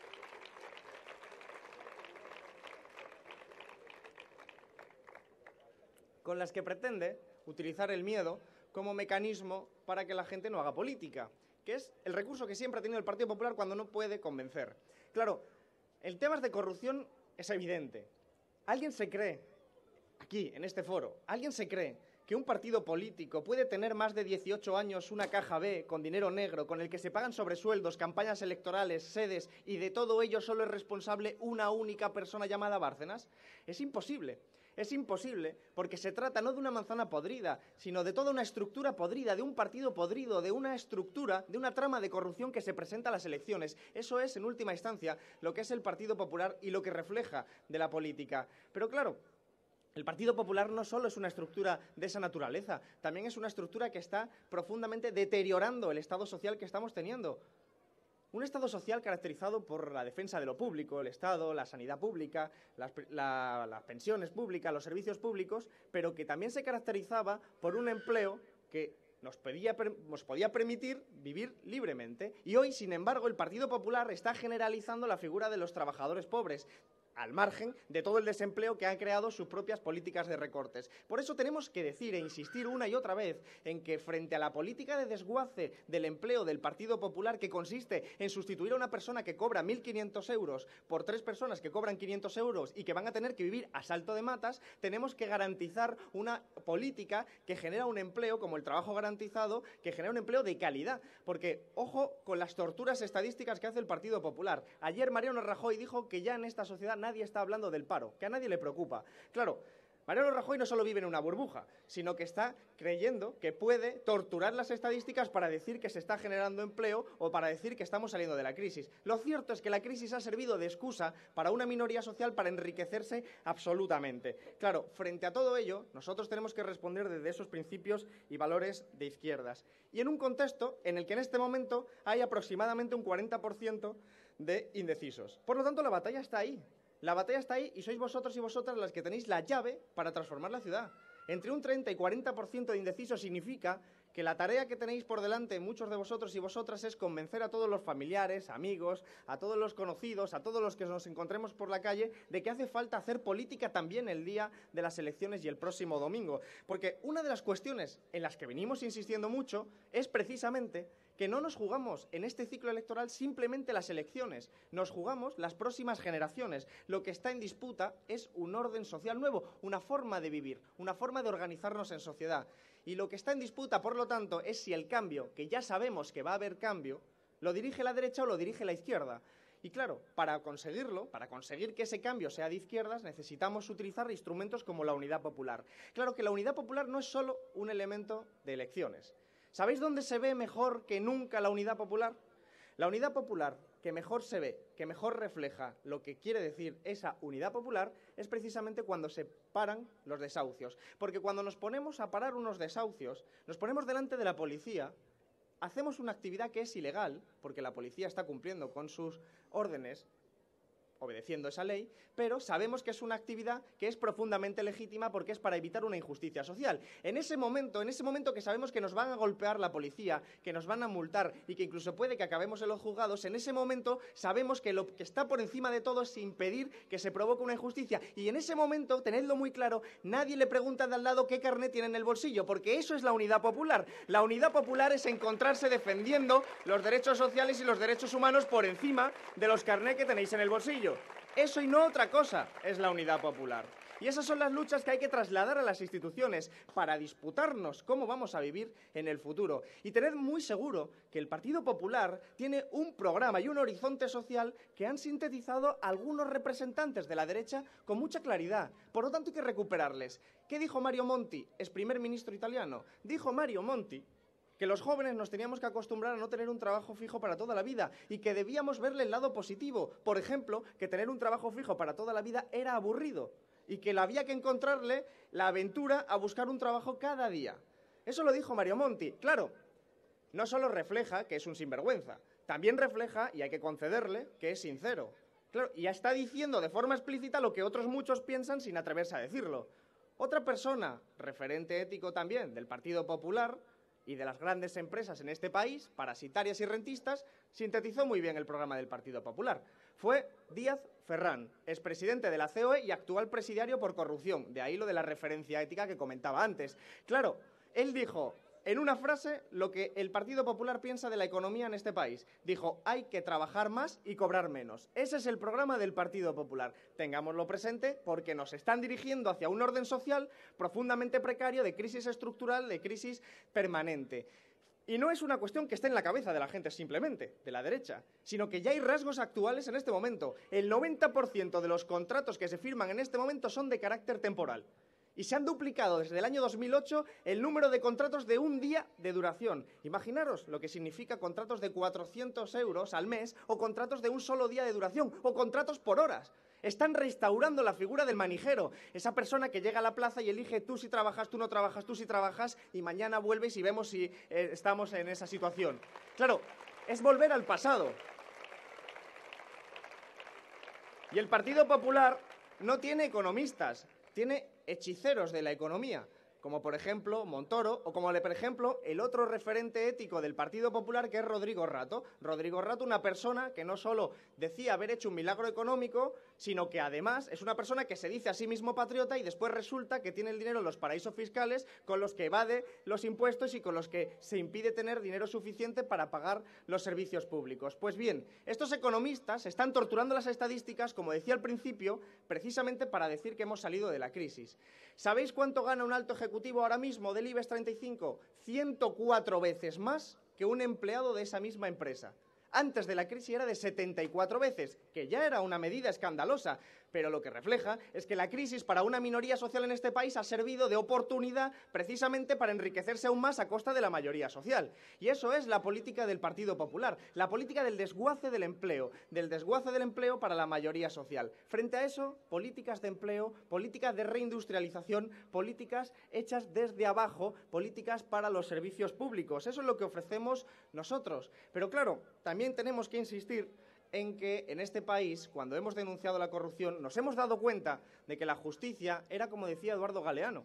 S10: con las que pretende utilizar el miedo como mecanismo para que la gente no haga política, que es el recurso que siempre ha tenido el Partido Popular cuando no puede convencer. Claro, el tema de corrupción es evidente. ¿Alguien se cree, aquí, en este foro, alguien se cree que un partido político puede tener más de dieciocho años una caja B con dinero negro, con el que se pagan sobresueldos, campañas electorales, sedes, y de todo ello solo es responsable una única persona llamada Bárcenas? Es imposible. Es imposible, porque se trata no de una manzana podrida, sino de toda una estructura podrida, de un partido podrido, de una estructura, de una trama de corrupción que se presenta a las elecciones. Eso es, en última instancia, lo que es el Partido Popular y lo que refleja de la política. Pero claro, el Partido Popular no solo es una estructura de esa naturaleza, también es una estructura que está profundamente deteriorando el estado social que estamos teniendo. Un Estado social caracterizado por la defensa de lo público, el Estado, la sanidad pública, las, la, las pensiones públicas, los servicios públicos, pero que también se caracterizaba por un empleo que nos, pedía, nos podía permitir vivir libremente. Y hoy, sin embargo, el Partido Popular está generalizando la figura de los trabajadores pobres, al margen de todo el desempleo que han creado sus propias políticas de recortes. Por eso tenemos que decir e insistir una y otra vez en que frente a la política de desguace del empleo del Partido Popular, que consiste en sustituir a una persona que cobra mil quinientos euros por tres personas que cobran quinientos euros y que van a tener que vivir a salto de matas, tenemos que garantizar una política que genera un empleo, como el trabajo garantizado, que genera un empleo de calidad. Porque, ojo con las torturas estadísticas que hace el Partido Popular. Ayer Mariano Rajoy dijo que ya en esta sociedad nadie está hablando del paro, que a nadie le preocupa. Claro, Mariano Rajoy no solo vive en una burbuja, sino que está creyendo que puede torturar las estadísticas para decir que se está generando empleo o para decir que estamos saliendo de la crisis. Lo cierto es que la crisis ha servido de excusa para una minoría social para enriquecerse absolutamente. Claro, frente a todo ello, nosotros tenemos que responder desde esos principios y valores de izquierdas. Y en un contexto en el que en este momento hay aproximadamente un cuarenta por ciento de indecisos. Por lo tanto, la batalla está ahí. La batalla está ahí y sois vosotros y vosotras las que tenéis la llave para transformar la ciudad. Entre un treinta y cuarenta por ciento de indecisos significa que la tarea que tenéis por delante, muchos de vosotros y vosotras, es convencer a todos los familiares, amigos, a todos los conocidos, a todos los que nos encontremos por la calle, de que hace falta hacer política también el día de las elecciones y el próximo domingo. Porque una de las cuestiones en las que venimos insistiendo mucho es precisamente que no nos jugamos en este ciclo electoral simplemente las elecciones, nos jugamos las próximas generaciones. Lo que está en disputa es un orden social nuevo, una forma de vivir, una forma de organizarnos en sociedad. Y lo que está en disputa, por lo tanto, es si el cambio, que ya sabemos que va a haber cambio, lo dirige la derecha o lo dirige la izquierda. Y claro, para conseguirlo, para conseguir que ese cambio sea de izquierdas, necesitamos utilizar instrumentos como la unidad popular. Claro que la unidad popular no es solo un elemento de elecciones. ¿Sabéis dónde se ve mejor que nunca la unidad popular? La unidad popular que mejor se ve, que mejor refleja lo que quiere decir esa unidad popular, es precisamente cuando se paran los desahucios. Porque cuando nos ponemos a parar unos desahucios, nos ponemos delante de la policía, hacemos una actividad que es ilegal, porque la policía está cumpliendo con sus órdenes, obedeciendo esa ley, pero sabemos que es una actividad que es profundamente legítima porque es para evitar una injusticia social. En ese momento, en ese momento que sabemos que nos van a golpear la policía, que nos van a multar y que incluso puede que acabemos en los juzgados, en ese momento sabemos que lo que está por encima de todo es impedir que se provoque una injusticia. Y en ese momento, tenedlo muy claro, nadie le pregunta de al lado qué carnet tiene en el bolsillo, porque eso es la unidad popular. La unidad popular es encontrarse defendiendo los derechos sociales y los derechos humanos por encima de los carnets que tenéis en el bolsillo. Eso y no otra cosa es la unidad popular. Y esas son las luchas que hay que trasladar a las instituciones para disputarnos cómo vamos a vivir en el futuro. Y tened muy seguro que el Partido Popular tiene un programa y un horizonte social que han sintetizado algunos representantes de la derecha con mucha claridad. Por lo tanto, hay que recuperarles. ¿Qué dijo Mario Monti, ex primer ministro italiano? Dijo Mario Monti que los jóvenes nos teníamos que acostumbrar a no tener un trabajo fijo para toda la vida y que debíamos verle el lado positivo. Por ejemplo, que tener un trabajo fijo para toda la vida era aburrido y que había que encontrarle la aventura a buscar un trabajo cada día. Eso lo dijo Mario Monti. Claro, no solo refleja que es un sinvergüenza, también refleja, y hay que concederle, que es sincero. Claro, y ya está diciendo de forma explícita lo que otros muchos piensan sin atreverse a decirlo. Otra persona, referente ético también del Partido Popular y de las grandes empresas en este país, parasitarias y rentistas, sintetizó muy bien el programa del Partido Popular. Fue Díaz Ferrán, expresidente de la C O E y actual presidiario por corrupción. De ahí lo de la referencia ética que comentaba antes. Claro, él dijo en una frase lo que el Partido Popular piensa de la economía en este país. Dijo, hay que trabajar más y cobrar menos. Ese es el programa del Partido Popular. Tengámoslo presente porque nos están dirigiendo hacia un orden social profundamente precario, de crisis estructural, de crisis permanente. Y no es una cuestión que esté en la cabeza de la gente simplemente, de la derecha, sino que ya hay rasgos actuales en este momento. El noventa por ciento de los contratos que se firman en este momento son de carácter temporal. Y se han duplicado desde el año dos mil ocho el número de contratos de un día de duración. Imaginaros lo que significa contratos de cuatrocientos euros al mes o contratos de un solo día de duración o contratos por horas. Están restaurando la figura del manijero, esa persona que llega a la plaza y elige tú si trabajas, tú no trabajas, tú si trabajas y mañana vuelves y vemos si eh, estamos en esa situación. Claro, es volver al pasado. Y el Partido Popular no tiene economistas, tiene hechiceros de la economía, como por ejemplo Montoro, o como por ejemplo el otro referente ético del Partido Popular, que es Rodrigo Rato. Rodrigo Rato, una persona que no solo decía haber hecho un milagro económico, sino que además es una persona que se dice a sí mismo patriota y después resulta que tiene el dinero en los paraísos fiscales con los que evade los impuestos y con los que se impide tener dinero suficiente para pagar los servicios públicos. Pues bien, estos economistas están torturando las estadísticas, como decía al principio, precisamente para decir que hemos salido de la crisis. ¿Sabéis cuánto gana un alto ejecutivo ahora mismo del IBEX treinta y cinco? ciento cuatro veces más que un empleado de esa misma empresa. Antes de la crisis era de setenta y cuatro veces, que ya era una medida escandalosa, pero lo que refleja es que la crisis para una minoría social en este país ha servido de oportunidad precisamente para enriquecerse aún más a costa de la mayoría social. Y eso es la política del Partido Popular, la política del desguace del empleo, del desguace del empleo para la mayoría social. Frente a eso, políticas de empleo, políticas de reindustrialización, políticas hechas desde abajo, políticas para los servicios públicos. Eso es lo que ofrecemos nosotros. Pero claro, también tenemos que insistir en que en este país, cuando hemos denunciado la corrupción, nos hemos dado cuenta de que la justicia era, como decía Eduardo Galeano,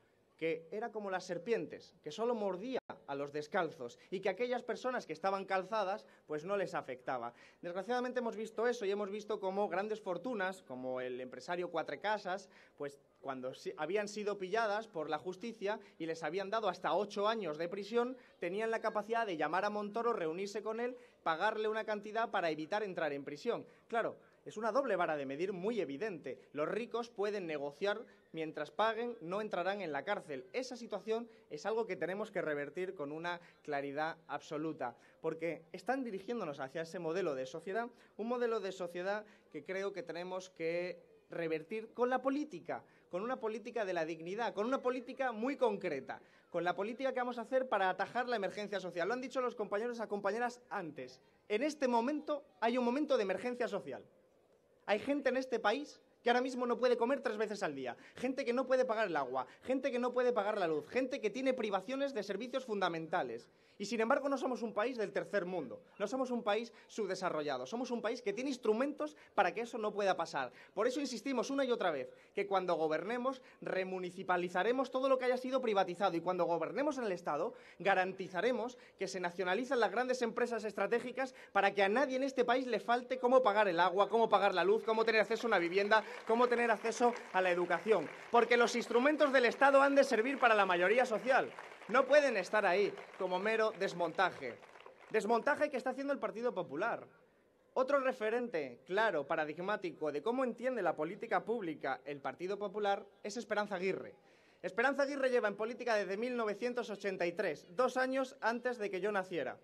S10: que era como las serpientes, que solo mordía a los descalzos y que aquellas personas que estaban calzadas pues no les afectaba. Desgraciadamente hemos visto eso y hemos visto cómo grandes fortunas, como el empresario Cuatrecasas, pues cuando habían sido pilladas por la justicia y les habían dado hasta ocho años de prisión, tenían la capacidad de llamar a Montoro, reunirse con él, pagarle una cantidad para evitar entrar en prisión. Claro, es una doble vara de medir muy evidente. Los ricos pueden negociar, mientras paguen no entrarán en la cárcel. Esa situación es algo que tenemos que revertir con una claridad absoluta, porque están dirigiéndonos hacia ese modelo de sociedad, un modelo de sociedad que creo que tenemos que revertir con la política, con una política de la dignidad, con una política muy concreta, con la política que vamos a hacer para atajar la emergencia social. Lo han dicho los compañeros y compañeras antes. En este momento hay un momento de emergencia social. Hay gente en este país que ahora mismo no puede comer tres veces al día, gente que no puede pagar el agua, gente que no puede pagar la luz, gente que tiene privaciones de servicios fundamentales. Y sin embargo no somos un país del tercer mundo, no somos un país subdesarrollado, somos un país que tiene instrumentos para que eso no pueda pasar. Por eso insistimos una y otra vez que cuando gobernemos remunicipalizaremos todo lo que haya sido privatizado y cuando gobernemos en el Estado garantizaremos que se nacionalizan las grandes empresas estratégicas para que a nadie en este país le falte cómo pagar el agua, cómo pagar la luz, cómo tener acceso a una vivienda, cómo tener acceso a la educación. Porque los instrumentos del Estado han de servir para la mayoría social. No pueden estar ahí como mero desmontaje. Desmontaje que está haciendo el Partido Popular. Otro referente claro, paradigmático de cómo entiende la política pública el Partido Popular es Esperanza Aguirre. Esperanza Aguirre lleva en política desde mil novecientos ochenta y tres, dos años antes de que yo naciera.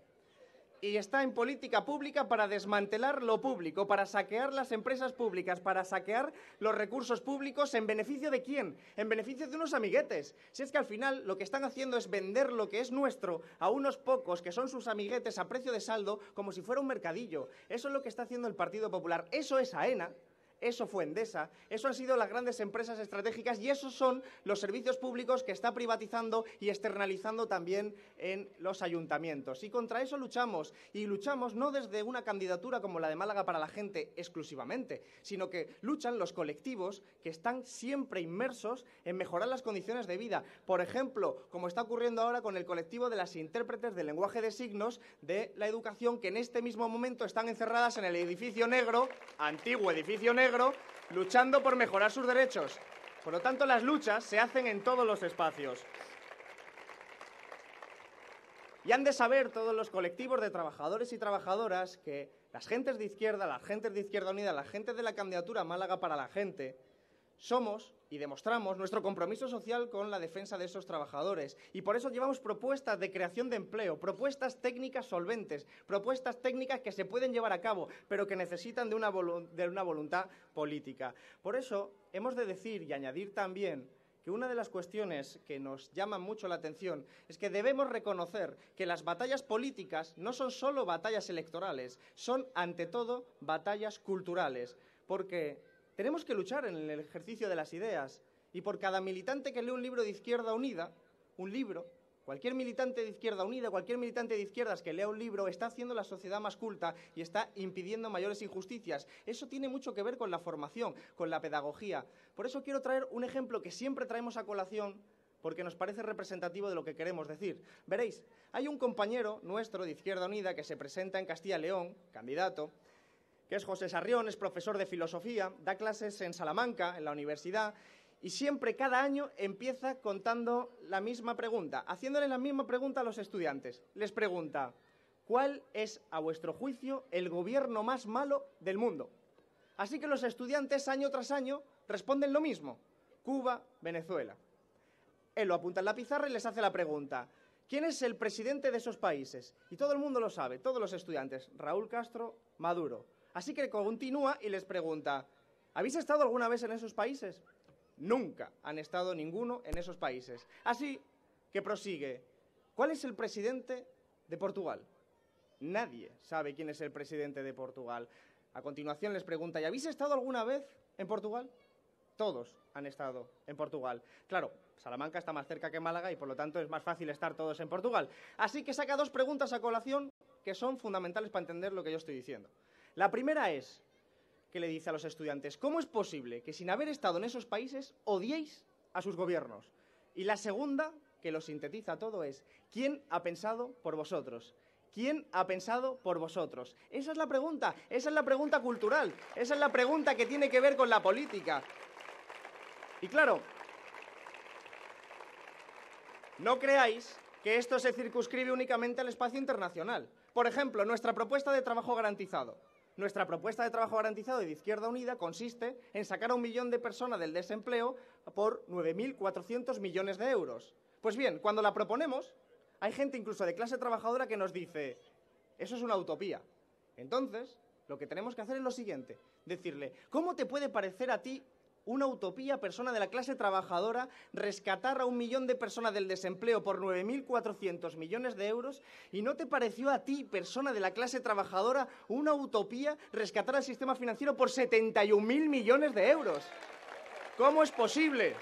S10: Y está en política pública para desmantelar lo público, para saquear las empresas públicas, para saquear los recursos públicos. ¿En beneficio de quién? En beneficio de unos amiguetes. Si es que al final lo que están haciendo es vender lo que es nuestro a unos pocos que son sus amiguetes a precio de saldo como si fuera un mercadillo. Eso es lo que está haciendo el Partido Popular. Eso es AENA. Eso fue Endesa, eso han sido las grandes empresas estratégicas y esos son los servicios públicos que está privatizando y externalizando también en los ayuntamientos. Y contra eso luchamos, y luchamos no desde una candidatura como la de Málaga para la gente exclusivamente, sino que luchan los colectivos que están siempre inmersos en mejorar las condiciones de vida. Por ejemplo, como está ocurriendo ahora con el colectivo de las intérpretes del lenguaje de signos de la educación, que en este mismo momento están encerradas en el edificio negro, antiguo edificio negro, luchando por mejorar sus derechos. Por lo tanto, las luchas se hacen en todos los espacios. Y han de saber todos los colectivos de trabajadores y trabajadoras que las gentes de izquierda, las gentes de Izquierda Unida, la gente de la candidatura Málaga para la Gente, somos y demostramos nuestro compromiso social con la defensa de esos trabajadores. Y por eso llevamos propuestas de creación de empleo, propuestas técnicas solventes, propuestas técnicas que se pueden llevar a cabo, pero que necesitan de una, de una voluntad política. Por eso hemos de decir y añadir también que una de las cuestiones que nos llaman mucho la atención es que debemos reconocer que las batallas políticas no son solo batallas electorales, son ante todo batallas culturales, porque tenemos que luchar en el ejercicio de las ideas y por cada militante que lee un libro de Izquierda Unida, un libro, cualquier militante de Izquierda Unida, cualquier militante de izquierdas que lea un libro está haciendo la sociedad más culta y está impidiendo mayores injusticias. Eso tiene mucho que ver con la formación, con la pedagogía. Por eso quiero traer un ejemplo que siempre traemos a colación porque nos parece representativo de lo que queremos decir. Veréis, hay un compañero nuestro de Izquierda Unida que se presenta en Castilla y León, candidato, que es José Sarrión, es profesor de filosofía, da clases en Salamanca, en la universidad, y siempre, cada año, empieza contando la misma pregunta, haciéndole la misma pregunta a los estudiantes. Les pregunta, ¿cuál es, a vuestro juicio, el gobierno más malo del mundo? Así que los estudiantes, año tras año, responden lo mismo, Cuba, Venezuela. Él lo apunta en la pizarra y les hace la pregunta, ¿quién es el presidente de esos países? Y todo el mundo lo sabe, todos los estudiantes, Raúl Castro, Maduro. Así que continúa y les pregunta, ¿habéis estado alguna vez en esos países? Nunca han estado ninguno en esos países. Así que prosigue, ¿cuál es el presidente de Portugal? Nadie sabe quién es el presidente de Portugal. A continuación les pregunta, ¿y habéis estado alguna vez en Portugal? Todos han estado en Portugal. Claro, Salamanca está más cerca que Málaga y por lo tanto es más fácil estar todos en Portugal. Así que saca dos preguntas a colación que son fundamentales para entender lo que yo estoy diciendo. La primera es, que le dice a los estudiantes, ¿cómo es posible que sin haber estado en esos países odiéis a sus gobiernos? Y la segunda, que lo sintetiza todo, es, ¿quién ha pensado por vosotros? ¿Quién ha pensado por vosotros? Esa es la pregunta, esa es la pregunta cultural, esa es la pregunta que tiene que ver con la política. Y claro, no creáis que esto se circunscribe únicamente al espacio internacional. Por ejemplo, nuestra propuesta de trabajo garantizado. Nuestra propuesta de trabajo garantizado de Izquierda Unida consiste en sacar a un millón de personas del desempleo por nueve mil cuatrocientos millones de euros. Pues bien, cuando la proponemos, hay gente incluso de clase trabajadora que nos dice, eso es una utopía. Entonces, lo que tenemos que hacer es lo siguiente, decirle, ¿cómo te puede parecer a ti una utopía, persona de la clase trabajadora, rescatar a un millón de personas del desempleo por nueve mil cuatrocientos millones de euros? ¿Y no te pareció a ti, persona de la clase trabajadora, una utopía rescatar al sistema financiero por setenta y un mil millones de euros? ¿Cómo es posible?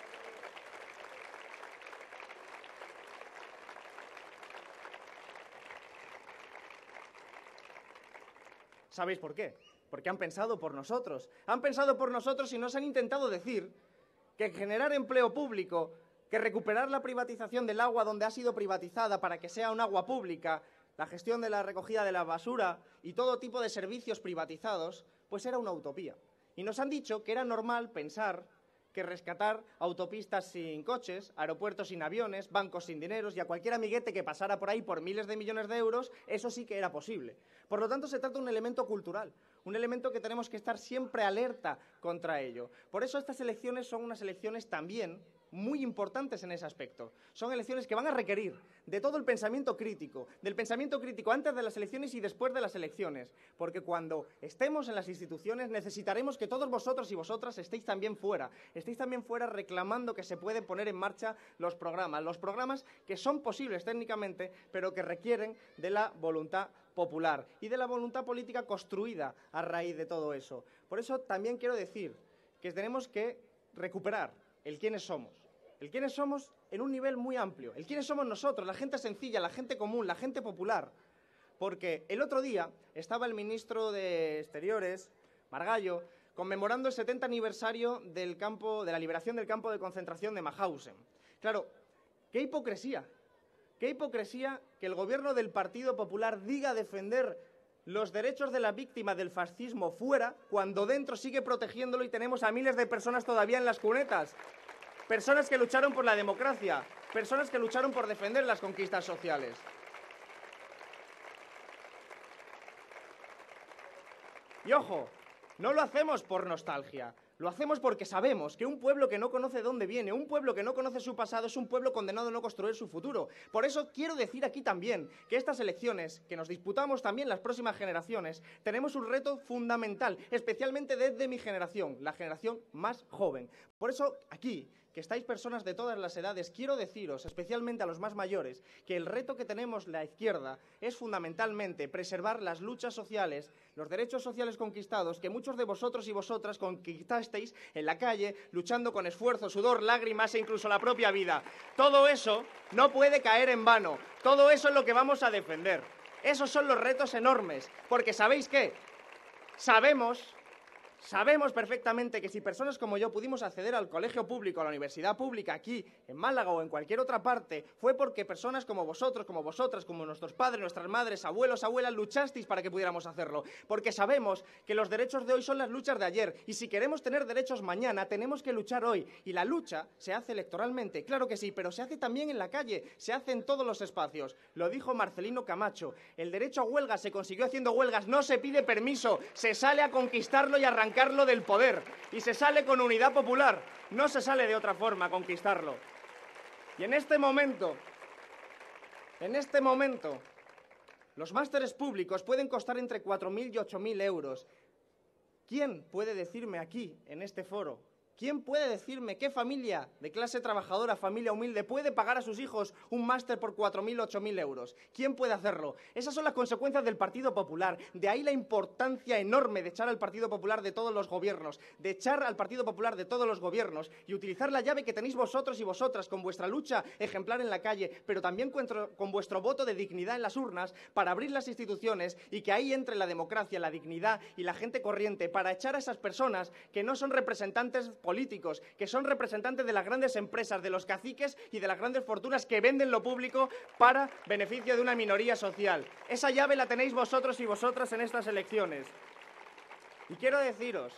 S10: ¿Sabéis por qué? Porque han pensado por nosotros. Han pensado por nosotros y nos han intentado decir que generar empleo público, que recuperar la privatización del agua donde ha sido privatizada para que sea un agua pública, la gestión de la recogida de la basura y todo tipo de servicios privatizados, pues era una utopía. Y nos han dicho que era normal pensar que rescatar autopistas sin coches, aeropuertos sin aviones, bancos sin dineros y a cualquier amiguete que pasara por ahí por miles de millones de euros, eso sí que era posible. Por lo tanto, se trata de un elemento cultural, un elemento que tenemos que estar siempre alerta contra ello. Por eso estas elecciones son unas elecciones también muy importantes en ese aspecto. Son elecciones que van a requerir de todo el pensamiento crítico, del pensamiento crítico antes de las elecciones y después de las elecciones, porque cuando estemos en las instituciones necesitaremos que todos vosotros y vosotras estéis también fuera, estéis también fuera reclamando que se pueden poner en marcha los programas, los programas que son posibles técnicamente, pero que requieren de la voluntad popular y de la voluntad política construida a raíz de todo eso. Por eso también quiero decir que tenemos que recuperar el quiénes somos. El quiénes somos en un nivel muy amplio. El quiénes somos nosotros, la gente sencilla, la gente común, la gente popular. Porque el otro día estaba el ministro de Exteriores, Margallo, conmemorando el setenta aniversario del campo, de la liberación del campo de concentración de Mauthausen. Claro, qué hipocresía. Qué hipocresía que el gobierno del Partido Popular diga defender los derechos de la víctima del fascismo fuera, cuando dentro sigue protegiéndolo y tenemos a miles de personas todavía en las cunetas. Personas que lucharon por la democracia, personas que lucharon por defender las conquistas sociales. Y ojo, no lo hacemos por nostalgia. Lo hacemos porque sabemos que un pueblo que no conoce dónde viene, un pueblo que no conoce su pasado, es un pueblo condenado a no construir su futuro. Por eso quiero decir aquí también que estas elecciones, que nos disputamos también las próximas generaciones, tenemos un reto fundamental, especialmente desde mi generación, la generación más joven. Por eso aquí, que estáis personas de todas las edades, quiero deciros, especialmente a los más mayores, que el reto que tenemos la izquierda es fundamentalmente preservar las luchas sociales, los derechos sociales conquistados que muchos de vosotros y vosotras conquistasteis en la calle, luchando con esfuerzo, sudor, lágrimas e incluso la propia vida. Todo eso no puede caer en vano, todo eso es lo que vamos a defender. Esos son los retos enormes, porque ¿sabéis qué? Sabemos... Sabemos perfectamente que si personas como yo pudimos acceder al colegio público, a la universidad pública, aquí, en Málaga o en cualquier otra parte, fue porque personas como vosotros, como vosotras, como nuestros padres, nuestras madres, abuelos, abuelas, luchasteis para que pudiéramos hacerlo. Porque sabemos que los derechos de hoy son las luchas de ayer. Y si queremos tener derechos mañana, tenemos que luchar hoy. Y la lucha se hace electoralmente, claro que sí, pero se hace también en la calle, se hace en todos los espacios. Lo dijo Marcelino Camacho. El derecho a huelga se consiguió haciendo huelgas, no se pide permiso, se sale a conquistarlo y arrancarlo del poder, y se sale con unidad popular, no se sale de otra forma a conquistarlo. Y en este momento, en este momento, los másteres públicos pueden costar entre cuatro mil y ocho mil euros. ¿Quién puede decirme aquí, en este foro, quién puede decirme qué familia de clase trabajadora, familia humilde, puede pagar a sus hijos un máster por cuatro mil, ocho mil euros? ¿Quién puede hacerlo? Esas son las consecuencias del Partido Popular. De ahí la importancia enorme de echar al Partido Popular de todos los gobiernos, de echar al Partido Popular de todos los gobiernos y utilizar la llave que tenéis vosotros y vosotras con vuestra lucha ejemplar en la calle, pero también con vuestro voto de dignidad en las urnas para abrir las instituciones y que ahí entre la democracia, la dignidad y la gente corriente para echar a esas personas que no son representantes políticos, políticos, que son representantes de las grandes empresas, de los caciques y de las grandes fortunas que venden lo público para beneficio de una minoría social. Esa llave la tenéis vosotros y vosotras en estas elecciones. Y quiero deciros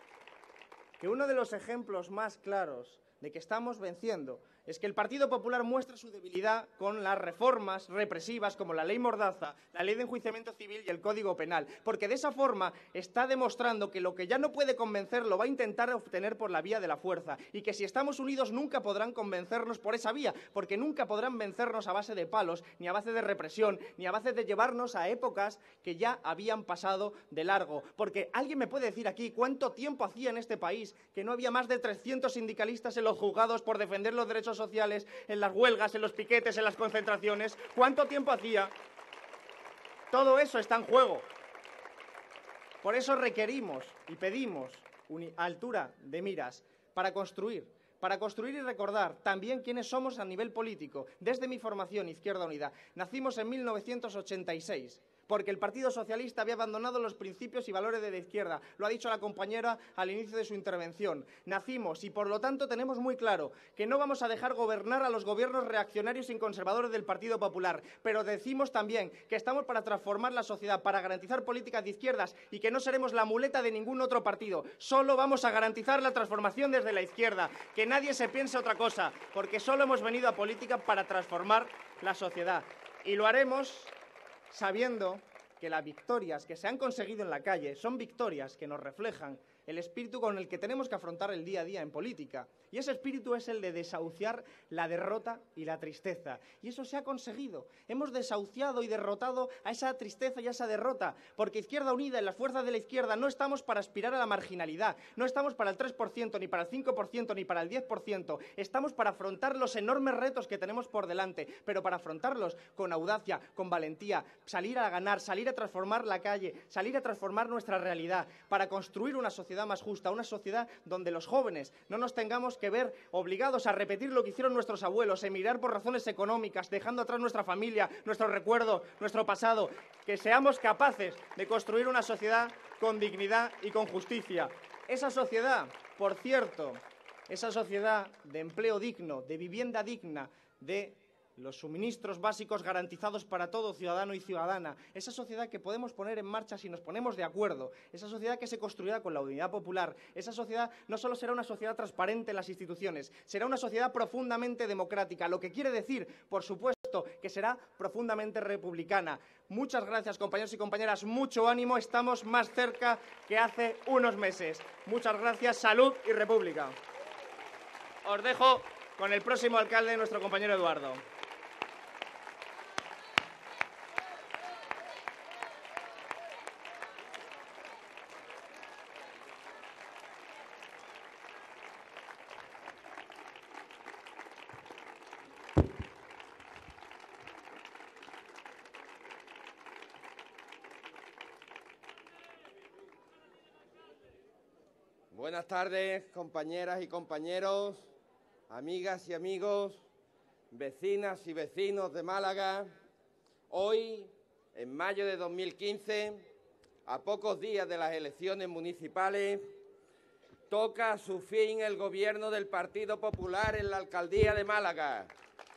S10: que uno de los ejemplos más claros de que estamos venciendo es que el Partido Popular muestra su debilidad con las reformas represivas como la Ley Mordaza, la Ley de Enjuiciamiento Civil y el Código Penal, porque de esa forma está demostrando que lo que ya no puede convencer lo va a intentar obtener por la vía de la fuerza y que si estamos unidos nunca podrán convencernos por esa vía, porque nunca podrán vencernos a base de palos, ni a base de represión, ni a base de llevarnos a épocas que ya habían pasado de largo. Porque alguien me puede decir aquí cuánto tiempo hacía en este país que no había más de trescientos sindicalistas en los juzgados por defender los derechos sociales, en las huelgas, en los piquetes, en las concentraciones. ¿Cuánto tiempo hacía? Todo eso está en juego. Por eso requerimos y pedimos altura de miras para construir, para construir y recordar también quiénes somos a nivel político. Desde mi formación Izquierda Unida, nacimos en mil novecientos ochenta y seis. Porque el Partido Socialista había abandonado los principios y valores de la izquierda. Lo ha dicho la compañera al inicio de su intervención. Nacimos y, por lo tanto, tenemos muy claro que no vamos a dejar gobernar a los gobiernos reaccionarios y conservadores del Partido Popular. Pero decimos también que estamos para transformar la sociedad, para garantizar políticas de izquierdas y que no seremos la muleta de ningún otro partido. Solo vamos a garantizar la transformación desde la izquierda. Que nadie se piense otra cosa, porque solo hemos venido a política para transformar la sociedad. Y lo haremos sabiendo que las victorias que se han conseguido en la calle son victorias que nos reflejan el espíritu con el que tenemos que afrontar el día a día en política. Y ese espíritu es el de desahuciar la derrota y la tristeza. Y eso se ha conseguido. Hemos desahuciado y derrotado a esa tristeza y a esa derrota, porque Izquierda Unida y las fuerzas de la izquierda no estamos para aspirar a la marginalidad, no estamos para el tres por ciento, ni para el cinco por ciento, ni para el diez por ciento. Estamos para afrontar los enormes retos que tenemos por delante, pero para afrontarlos con audacia, con valentía, salir a ganar, salir a transformar la calle, salir a transformar nuestra realidad, para construir una sociedad más justa, una sociedad donde los jóvenes no nos tengamos que ver obligados a repetir lo que hicieron nuestros abuelos, emigrar por razones económicas, dejando atrás nuestra familia, nuestro recuerdo, nuestro pasado, que seamos capaces de construir una sociedad con dignidad y con justicia. Esa sociedad, por cierto, esa sociedad de empleo digno, de vivienda digna, de los suministros básicos garantizados para todo ciudadano y ciudadana, esa sociedad que podemos poner en marcha si nos ponemos de acuerdo, esa sociedad que se construirá con la unidad popular, esa sociedad no solo será una sociedad transparente en las instituciones, será una sociedad profundamente democrática, lo que quiere decir, por supuesto, que será profundamente republicana. Muchas gracias, compañeros y compañeras, mucho ánimo, estamos más cerca que hace unos meses. Muchas gracias, salud y república. Os dejo con el próximo alcalde, nuestro compañero Eduardo.
S15: Buenas tardes, compañeras y compañeros, amigas y amigos, vecinas y vecinos de Málaga. Hoy, en mayo de dos mil quince, a pocos días de las elecciones municipales, toca a su fin el gobierno del Partido Popular en la alcaldía de Málaga.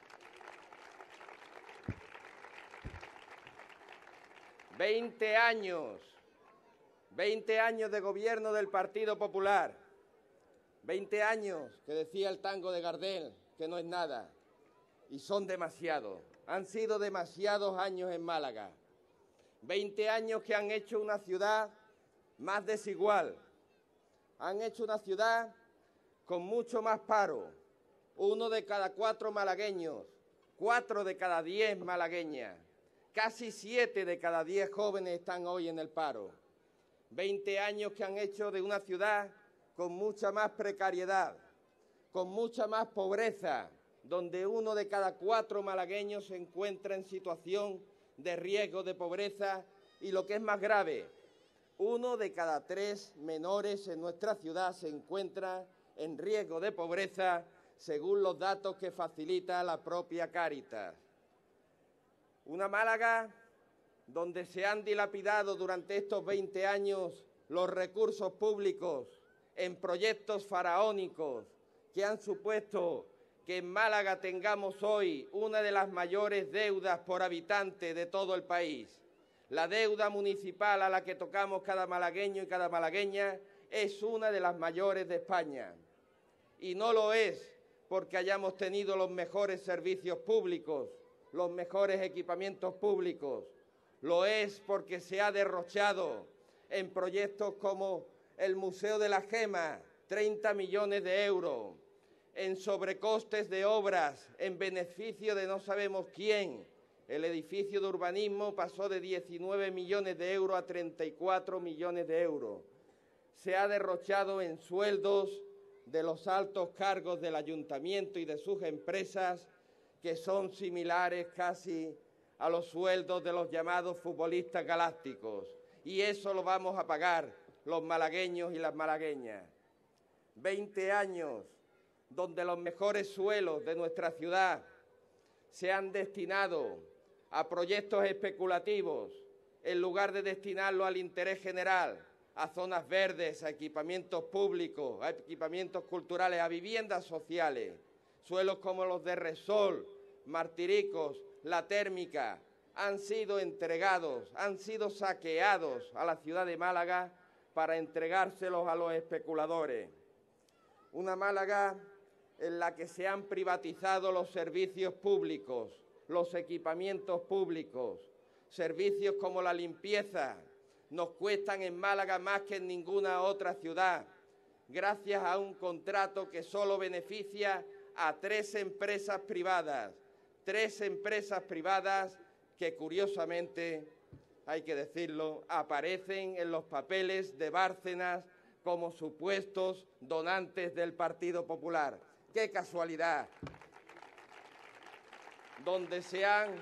S15: Veinte años. Veinte años de gobierno del Partido Popular. Veinte años, que decía el tango de Gardel, que no es nada. Y son demasiados. Han sido demasiados años en Málaga. Veinte años que han hecho una ciudad más desigual. Han hecho una ciudad con mucho más paro. Uno de cada cuatro malagueños. Cuatro de cada diez malagueñas. Casi siete de cada diez jóvenes están hoy en el paro. Veinte años que han hecho de una ciudad con mucha más precariedad, con mucha más pobreza, donde uno de cada cuatro malagueños se encuentra en situación de riesgo de pobreza y, lo que es más grave, uno de cada tres menores en nuestra ciudad se encuentra en riesgo de pobreza, según los datos que facilita la propia Cáritas. Una Málaga donde se han dilapidado durante estos veinte años los recursos públicos en proyectos faraónicos que han supuesto que en Málaga tengamos hoy una de las mayores deudas por habitante de todo el país. La deuda municipal a la que tocamos cada malagueño y cada malagueña es una de las mayores de España. Y no lo es porque hayamos tenido los mejores servicios públicos, los mejores equipamientos públicos. Lo es porque se ha derrochado en proyectos como el Museo de la Gema, treinta millones de euros, en sobrecostes de obras, en beneficio de no sabemos quién. El edificio de urbanismo pasó de diecinueve millones de euros a treinta y cuatro millones de euros. Se ha derrochado en sueldos de los altos cargos del ayuntamiento y de sus empresas, que son similares casi a los sueldos de los llamados futbolistas galácticos. Y eso lo vamos a pagar los malagueños y las malagueñas. Veinte años donde los mejores suelos de nuestra ciudad se han destinado a proyectos especulativos en lugar de destinarlo al interés general, a zonas verdes, a equipamientos públicos, a equipamientos culturales, a viviendas sociales. Suelos como los de Resol, Martiricos, La Térmica, han sido entregados, han sido saqueados a la ciudad de Málaga para entregárselos a los especuladores. Una Málaga en la que se han privatizado los servicios públicos, los equipamientos públicos, servicios como la limpieza, nos cuestan en Málaga más que en ninguna otra ciudad, gracias a un contrato que solo beneficia a tres empresas privadas, tres empresas privadas que, curiosamente, hay que decirlo, aparecen en los papeles de Bárcenas como supuestos donantes del Partido Popular. ¡Qué casualidad! Donde se han,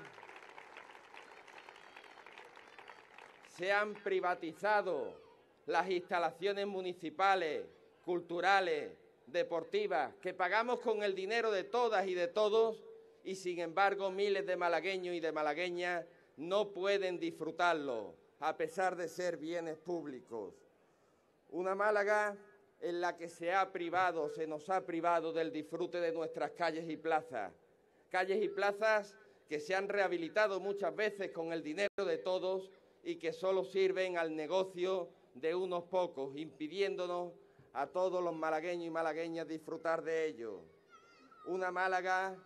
S15: se han privatizado las instalaciones municipales, culturales, deportivas, que pagamos con el dinero de todas y de todos, y sin embargo miles de malagueños y de malagueñas no pueden disfrutarlo, a pesar de ser bienes públicos. Una Málaga en la que se ha privado, se nos ha privado del disfrute de nuestras calles y plazas. Calles y plazas que se han rehabilitado muchas veces con el dinero de todos y que solo sirven al negocio de unos pocos, impidiéndonos a todos los malagueños y malagueñas disfrutar de ello. Una Málaga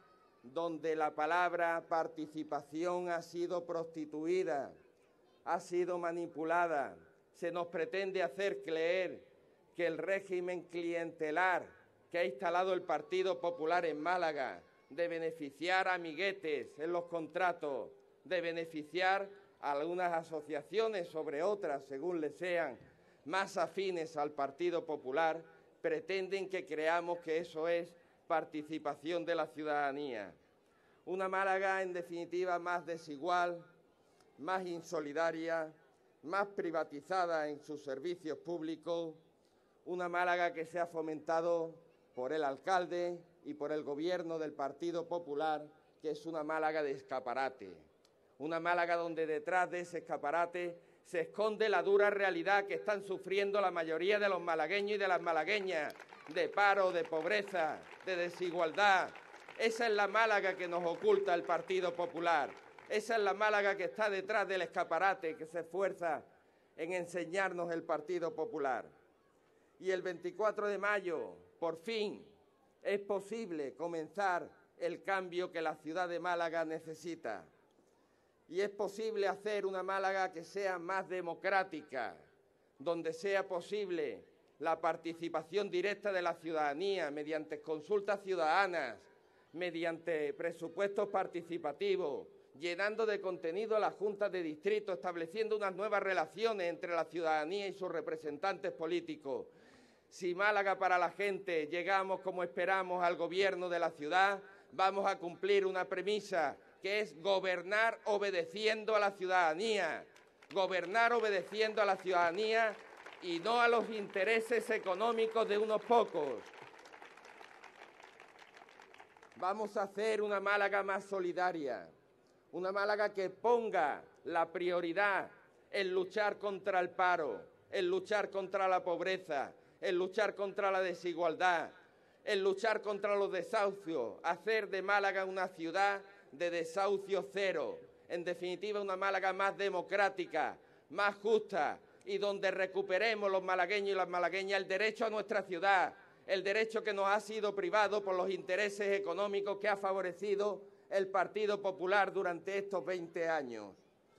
S15: donde la palabra participación ha sido prostituida, ha sido manipulada. Se nos pretende hacer creer que el régimen clientelar que ha instalado el Partido Popular en Málaga, de beneficiar a amiguetes en los contratos, de beneficiar a algunas asociaciones sobre otras, según les sean más afines al Partido Popular, pretenden que creamos que eso es participación de la ciudadanía. Una Málaga, en definitiva, más desigual, más insolidaria, más privatizada en sus servicios públicos, una Málaga que se ha fomentado por el alcalde y por el gobierno del Partido Popular, que es una Málaga de escaparate. Una Málaga donde detrás de ese escaparate se esconde la dura realidad que están sufriendo la mayoría de los malagueños y de las malagueñas, de paro, de pobreza, de desigualdad. Esa es la Málaga que nos oculta el Partido Popular. Esa es la Málaga que está detrás del escaparate que se esfuerza en enseñarnos el Partido Popular. Y el veinticuatro de mayo, por fin, es posible comenzar el cambio que la ciudad de Málaga necesita. Y es posible hacer una Málaga que sea más democrática, donde sea posible la participación directa de la ciudadanía mediante consultas ciudadanas, mediante presupuestos participativos, llenando de contenido las juntas de distrito, estableciendo unas nuevas relaciones entre la ciudadanía y sus representantes políticos. Si Málaga para la gente llegamos como esperamos al gobierno de la ciudad, vamos a cumplir una premisa, que es gobernar obedeciendo a la ciudadanía, gobernar obedeciendo a la ciudadanía y no a los intereses económicos de unos pocos. Vamos a hacer una Málaga más solidaria, una Málaga que ponga la prioridad en luchar contra el paro, en luchar contra la pobreza, en luchar contra la desigualdad, en luchar contra los desahucios, hacer de Málaga una ciudad de desahucio cero, en definitiva una Málaga más democrática, más justa y donde recuperemos los malagueños y las malagueñas el derecho a nuestra ciudad, el derecho que nos ha sido privado por los intereses económicos que ha favorecido el Partido Popular durante estos veinte años.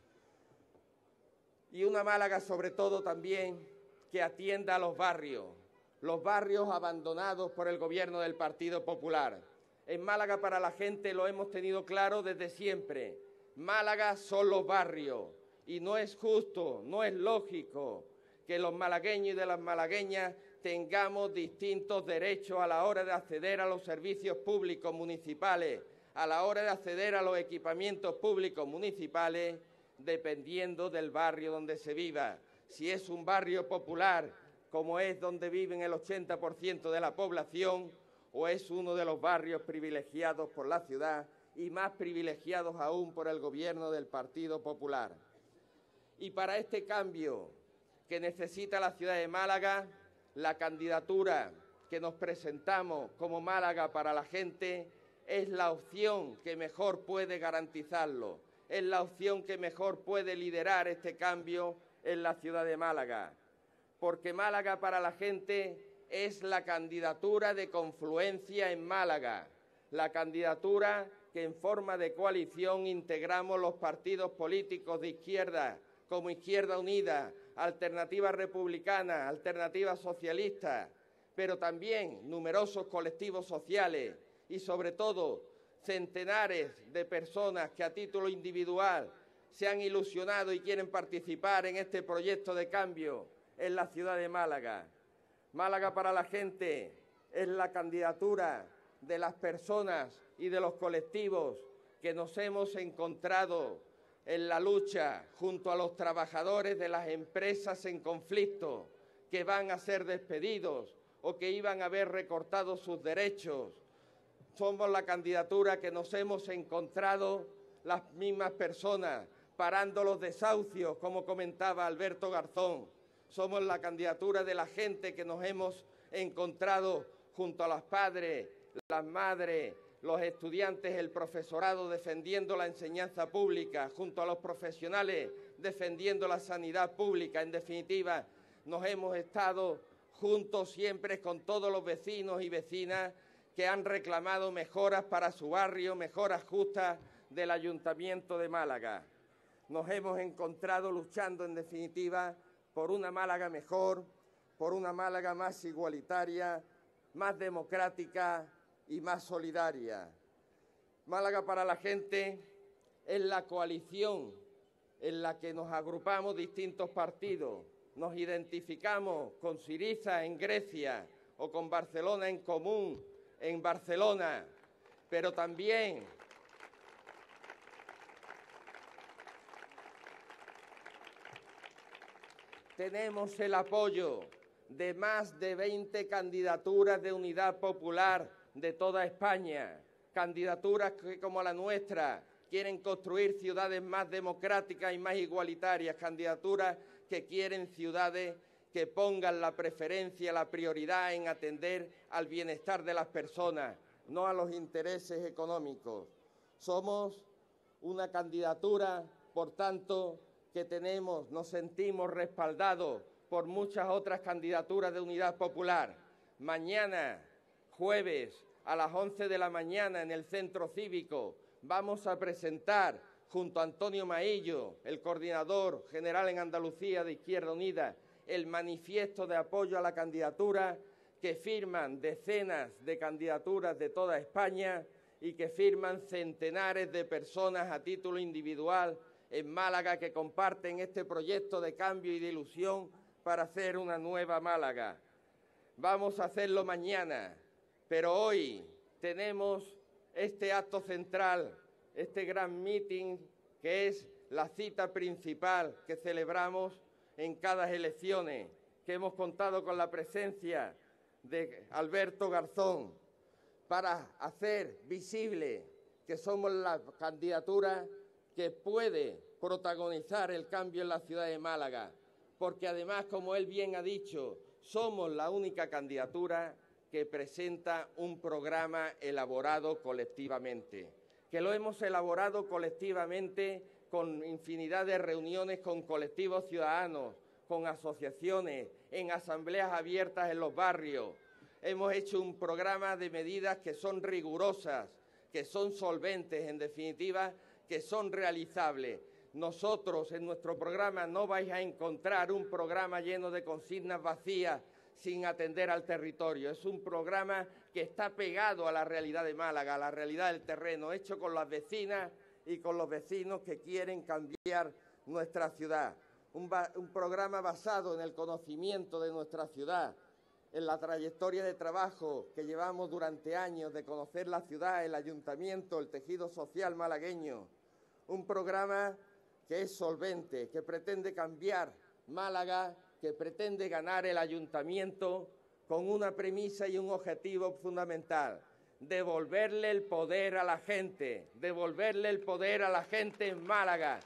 S15: Y una Málaga sobre todo también que atienda a los barrios, los barrios abandonados por el gobierno del Partido Popular. En Málaga para la gente lo hemos tenido claro desde siempre. Málaga son los barrios y no es justo, no es lógico que los malagueños y de las malagueñas tengamos distintos derechos a la hora de acceder a los servicios públicos municipales, a la hora de acceder a los equipamientos públicos municipales, dependiendo del barrio donde se viva. Si es un barrio popular, como es donde viven el ochenta por ciento de la población, o es uno de los barrios privilegiados por la ciudad y más privilegiados aún por el gobierno del Partido Popular. Y para este cambio que necesita la ciudad de Málaga, la candidatura que nos presentamos como Málaga para la gente es la opción que mejor puede garantizarlo, es la opción que mejor puede liderar este cambio en la ciudad de Málaga, porque Málaga para la gente es la candidatura de confluencia en Málaga, la candidatura que en forma de coalición integramos los partidos políticos de izquierda, como Izquierda Unida, Alternativa Republicana, Alternativa Socialista, pero también numerosos colectivos sociales y, sobre todo, centenares de personas que a título individual se han ilusionado y quieren participar en este proyecto de cambio en la ciudad de Málaga. Málaga para la gente es la candidatura de las personas y de los colectivos que nos hemos encontrado en la lucha junto a los trabajadores de las empresas en conflicto que van a ser despedidos o que iban a haber recortado sus derechos. Somos la candidatura que nos hemos encontrado las mismas personas parando los desahucios, como comentaba Alberto Garzón. Somos la candidatura de la gente que nos hemos encontrado junto a los padres, las madres, los estudiantes, el profesorado defendiendo la enseñanza pública, junto a los profesionales defendiendo la sanidad pública. En definitiva, nos hemos estado juntos siempre con todos los vecinos y vecinas que han reclamado mejoras para su barrio, mejoras justas del Ayuntamiento de Málaga. Nos hemos encontrado luchando, en definitiva, por una Málaga mejor, por una Málaga más igualitaria, más democrática y más solidaria. Málaga para la gente es la coalición en la que nos agrupamos distintos partidos. Nos identificamos con Syriza en Grecia o con Barcelona en Común en Barcelona, pero también tenemos el apoyo de más de veinte candidaturas de unidad popular de toda España, candidaturas que, como la nuestra, quieren construir ciudades más democráticas y más igualitarias, candidaturas que quieren ciudades que pongan la preferencia, la prioridad en atender al bienestar de las personas, no a los intereses económicos. Somos una candidatura, por tanto, que tenemos, nos sentimos respaldados por muchas otras candidaturas de unidad popular. Mañana, jueves, a las once de la mañana, en el Centro Cívico, vamos a presentar, junto a Antonio Maillo, el coordinador general en Andalucía de Izquierda Unida, el manifiesto de apoyo a la candidatura que firman decenas de candidaturas de toda España y que firman centenares de personas a título individual en Málaga que comparten este proyecto de cambio y de ilusión para hacer una nueva Málaga. Vamos a hacerlo mañana, pero hoy tenemos este acto central, este gran meeting que es la cita principal que celebramos en cada elección, que hemos contado con la presencia de Alberto Garzón para hacer visible que somos la candidatura que puede protagonizar el cambio en la ciudad de Málaga, porque además, como él bien ha dicho, somos la única candidatura que presenta un programa elaborado colectivamente, que lo hemos elaborado colectivamente con infinidad de reuniones con colectivos ciudadanos, con asociaciones, en asambleas abiertas en los barrios. Hemos hecho un programa de medidas que son rigurosas, que son solventes, en definitiva, que son realizables. Nosotros, en nuestro programa, no vais a encontrar un programa lleno de consignas vacías sin atender al territorio. Es un programa que está pegado a la realidad de Málaga, a la realidad del terreno, hecho con las vecinas y con los vecinos que quieren cambiar nuestra ciudad. Un, un programa basado en el conocimiento de nuestra ciudad, en la trayectoria de trabajo que llevamos durante años de conocer la ciudad, el ayuntamiento, el tejido social malagueño. Un programa que es solvente, que pretende cambiar Málaga, que pretende ganar el ayuntamiento con una premisa y un objetivo fundamental: devolverle el poder a la gente, devolverle el poder a la gente en Málaga.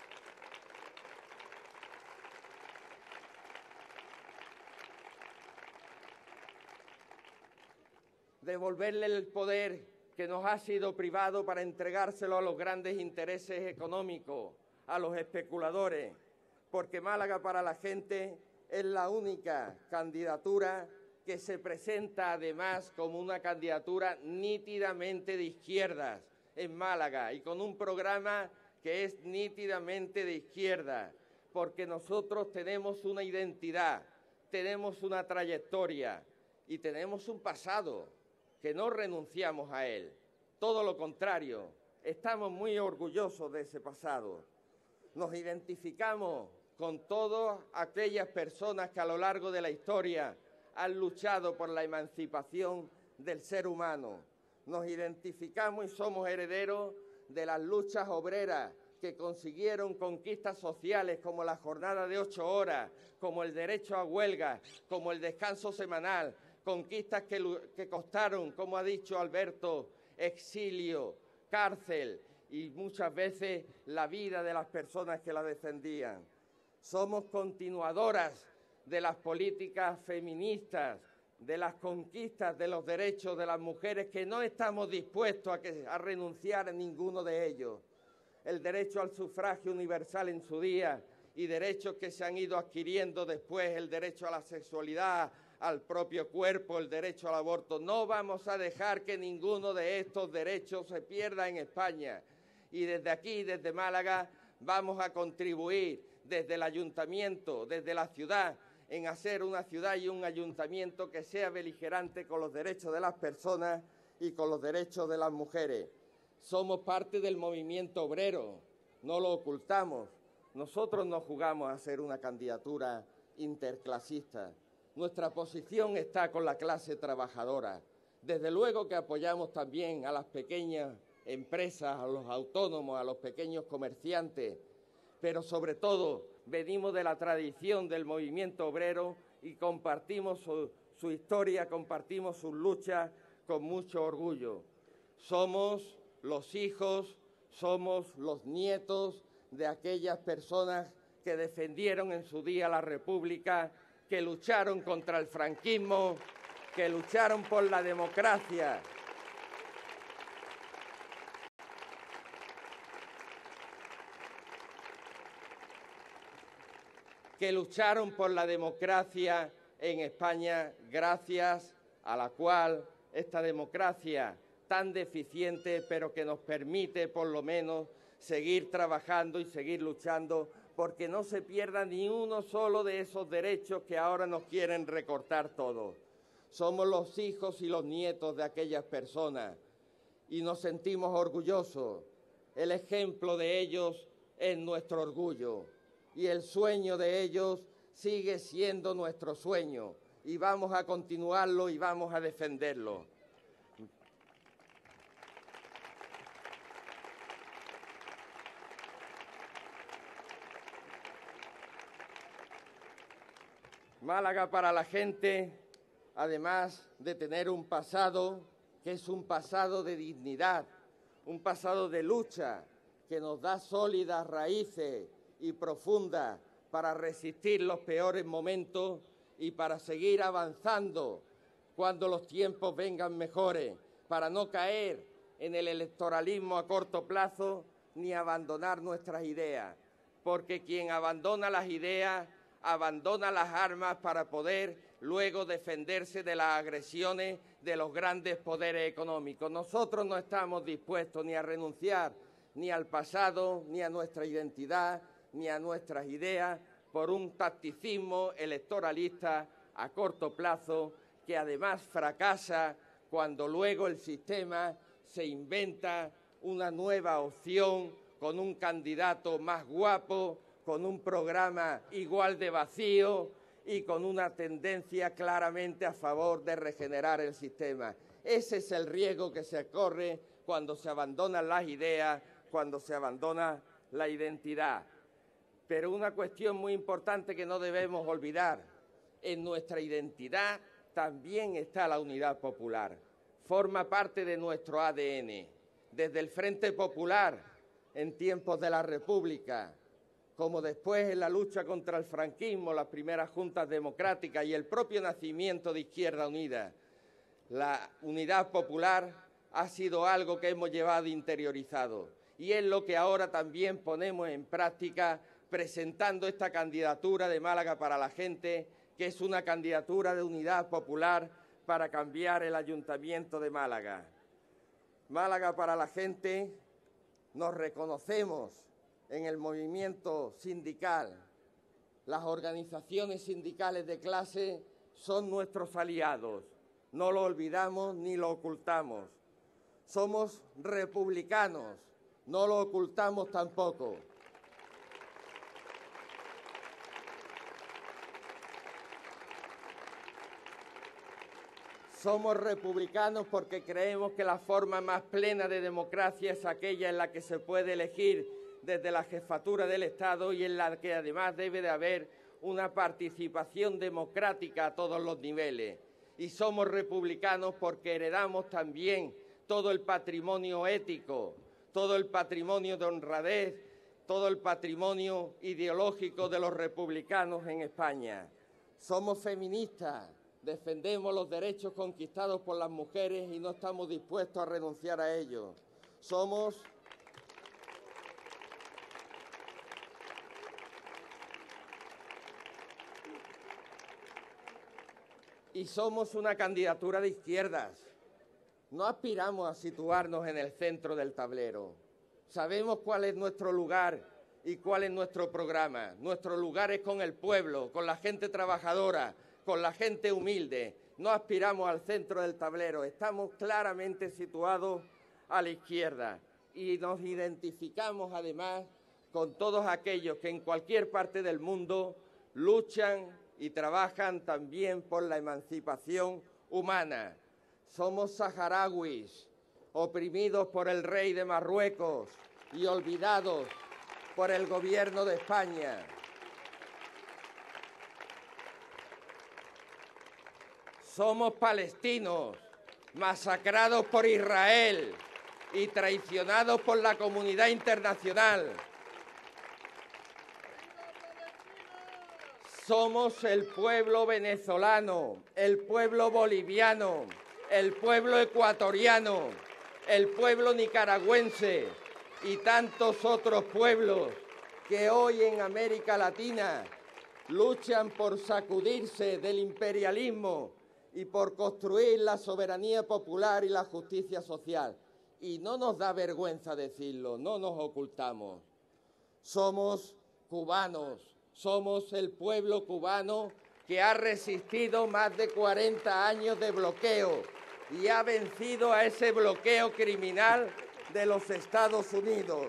S15: Devolverle el poder que nos ha sido privado para entregárselo a los grandes intereses económicos, a los especuladores, porque Málaga para la gente es la única candidatura que se presenta además como una candidatura nítidamente de izquierdas en Málaga y con un programa que es nítidamente de izquierda, porque nosotros tenemos una identidad, tenemos una trayectoria y tenemos un pasado que no renunciamos a él. Todo lo contrario, estamos muy orgullosos de ese pasado. Nos identificamos con todas aquellas personas que a lo largo de la historia han luchado por la emancipación del ser humano. Nos identificamos y somos herederos de las luchas obreras que consiguieron conquistas sociales como la jornada de ocho horas, como el derecho a huelga, como el descanso semanal, conquistas que, que costaron, como ha dicho Alberto, exilio, cárcel y muchas veces la vida de las personas que la defendían. Somos continuadoras de las políticas feministas, de las conquistas de los derechos de las mujeres, que no estamos dispuestos a, que, a renunciar a ninguno de ellos. El derecho al sufragio universal en su día y derechos que se han ido adquiriendo después, el derecho a la sexualidad, al propio cuerpo, el derecho al aborto. No vamos a dejar que ninguno de estos derechos se pierda en España. Y desde aquí, desde Málaga, vamos a contribuir desde el ayuntamiento, desde la ciudad, en hacer una ciudad y un ayuntamiento que sea beligerante con los derechos de las personas y con los derechos de las mujeres. Somos parte del movimiento obrero, no lo ocultamos. Nosotros no jugamos a ser una candidatura interclasista. Nuestra posición está con la clase trabajadora. Desde luego que apoyamos también a las pequeñas empresas, a los autónomos, a los pequeños comerciantes, pero sobre todo venimos de la tradición del movimiento obrero y compartimos su, su historia, compartimos sus luchas con mucho orgullo. Somos los hijos, somos los nietos de aquellas personas que defendieron en su día la República, que lucharon contra el franquismo, que lucharon por la democracia. que lucharon por la democracia en España, gracias a la cual esta democracia tan deficiente, pero que nos permite por lo menos seguir trabajando y seguir luchando porque no se pierda ni uno solo de esos derechos que ahora nos quieren recortar todos. Somos los hijos y los nietos de aquellas personas y nos sentimos orgullosos. El ejemplo de ellos es nuestro orgullo y el sueño de ellos sigue siendo nuestro sueño y vamos a continuarlo y vamos a defenderlo. Málaga para la gente, además de tener un pasado que es un pasado de dignidad, un pasado de lucha que nos da sólidas raíces y profundas para resistir los peores momentos y para seguir avanzando cuando los tiempos vengan mejores, para no caer en el electoralismo a corto plazo ni abandonar nuestras ideas, porque quien abandona las ideas abandona las armas para poder luego defenderse de las agresiones de los grandes poderes económicos. Nosotros no estamos dispuestos ni a renunciar ni al pasado, ni a nuestra identidad, ni a nuestras ideas por un tacticismo electoralista a corto plazo que además fracasa cuando luego el sistema se inventa una nueva opción con un candidato más guapo, con un programa igual de vacío y con una tendencia claramente a favor de regenerar el sistema. Ese es el riesgo que se corre cuando se abandonan las ideas, cuando se abandona la identidad. Pero una cuestión muy importante que no debemos olvidar, en nuestra identidad también está la unidad popular. Forma parte de nuestro A D N. Desde el Frente Popular, en tiempos de la República, como después en la lucha contra el franquismo, las primeras juntas democráticas y el propio nacimiento de Izquierda Unida, la unidad popular ha sido algo que hemos llevado interiorizado y es lo que ahora también ponemos en práctica presentando esta candidatura de Málaga para la gente, que es una candidatura de unidad popular para cambiar el Ayuntamiento de Málaga. Málaga para la gente, nos reconocemos en el movimiento sindical. Las organizaciones sindicales de clase son nuestros aliados. No lo olvidamos ni lo ocultamos. Somos republicanos. No lo ocultamos tampoco. Somos republicanos porque creemos que la forma más plena de democracia es aquella en la que se puede elegir desde la jefatura del Estado y en la que además debe de haber una participación democrática a todos los niveles. Y somos republicanos porque heredamos también todo el patrimonio ético, todo el patrimonio de honradez, todo el patrimonio ideológico de los republicanos en España. Somos feministas, defendemos los derechos conquistados por las mujeres y no estamos dispuestos a renunciar a ellos. Somos y somos una candidatura de izquierdas. No aspiramos a situarnos en el centro del tablero. Sabemos cuál es nuestro lugar y cuál es nuestro programa. Nuestro lugar es con el pueblo, con la gente trabajadora, con la gente humilde. No aspiramos al centro del tablero, estamos claramente situados a la izquierda y nos identificamos además con todos aquellos que en cualquier parte del mundo luchan y trabajan también por la emancipación humana. Somos saharauis, oprimidos por el rey de Marruecos y olvidados por el gobierno de España. Somos palestinos, masacrados por Israel y traicionados por la comunidad internacional. Somos el pueblo venezolano, el pueblo boliviano, el pueblo ecuatoriano, el pueblo nicaragüense y tantos otros pueblos que hoy en América Latina luchan por sacudirse del imperialismo y por construir la soberanía popular y la justicia social. Y no nos da vergüenza decirlo, no nos ocultamos. Somos cubanos, somos el pueblo cubano que ha resistido más de cuarenta años de bloqueo y ha vencido a ese bloqueo criminal de los Estados Unidos.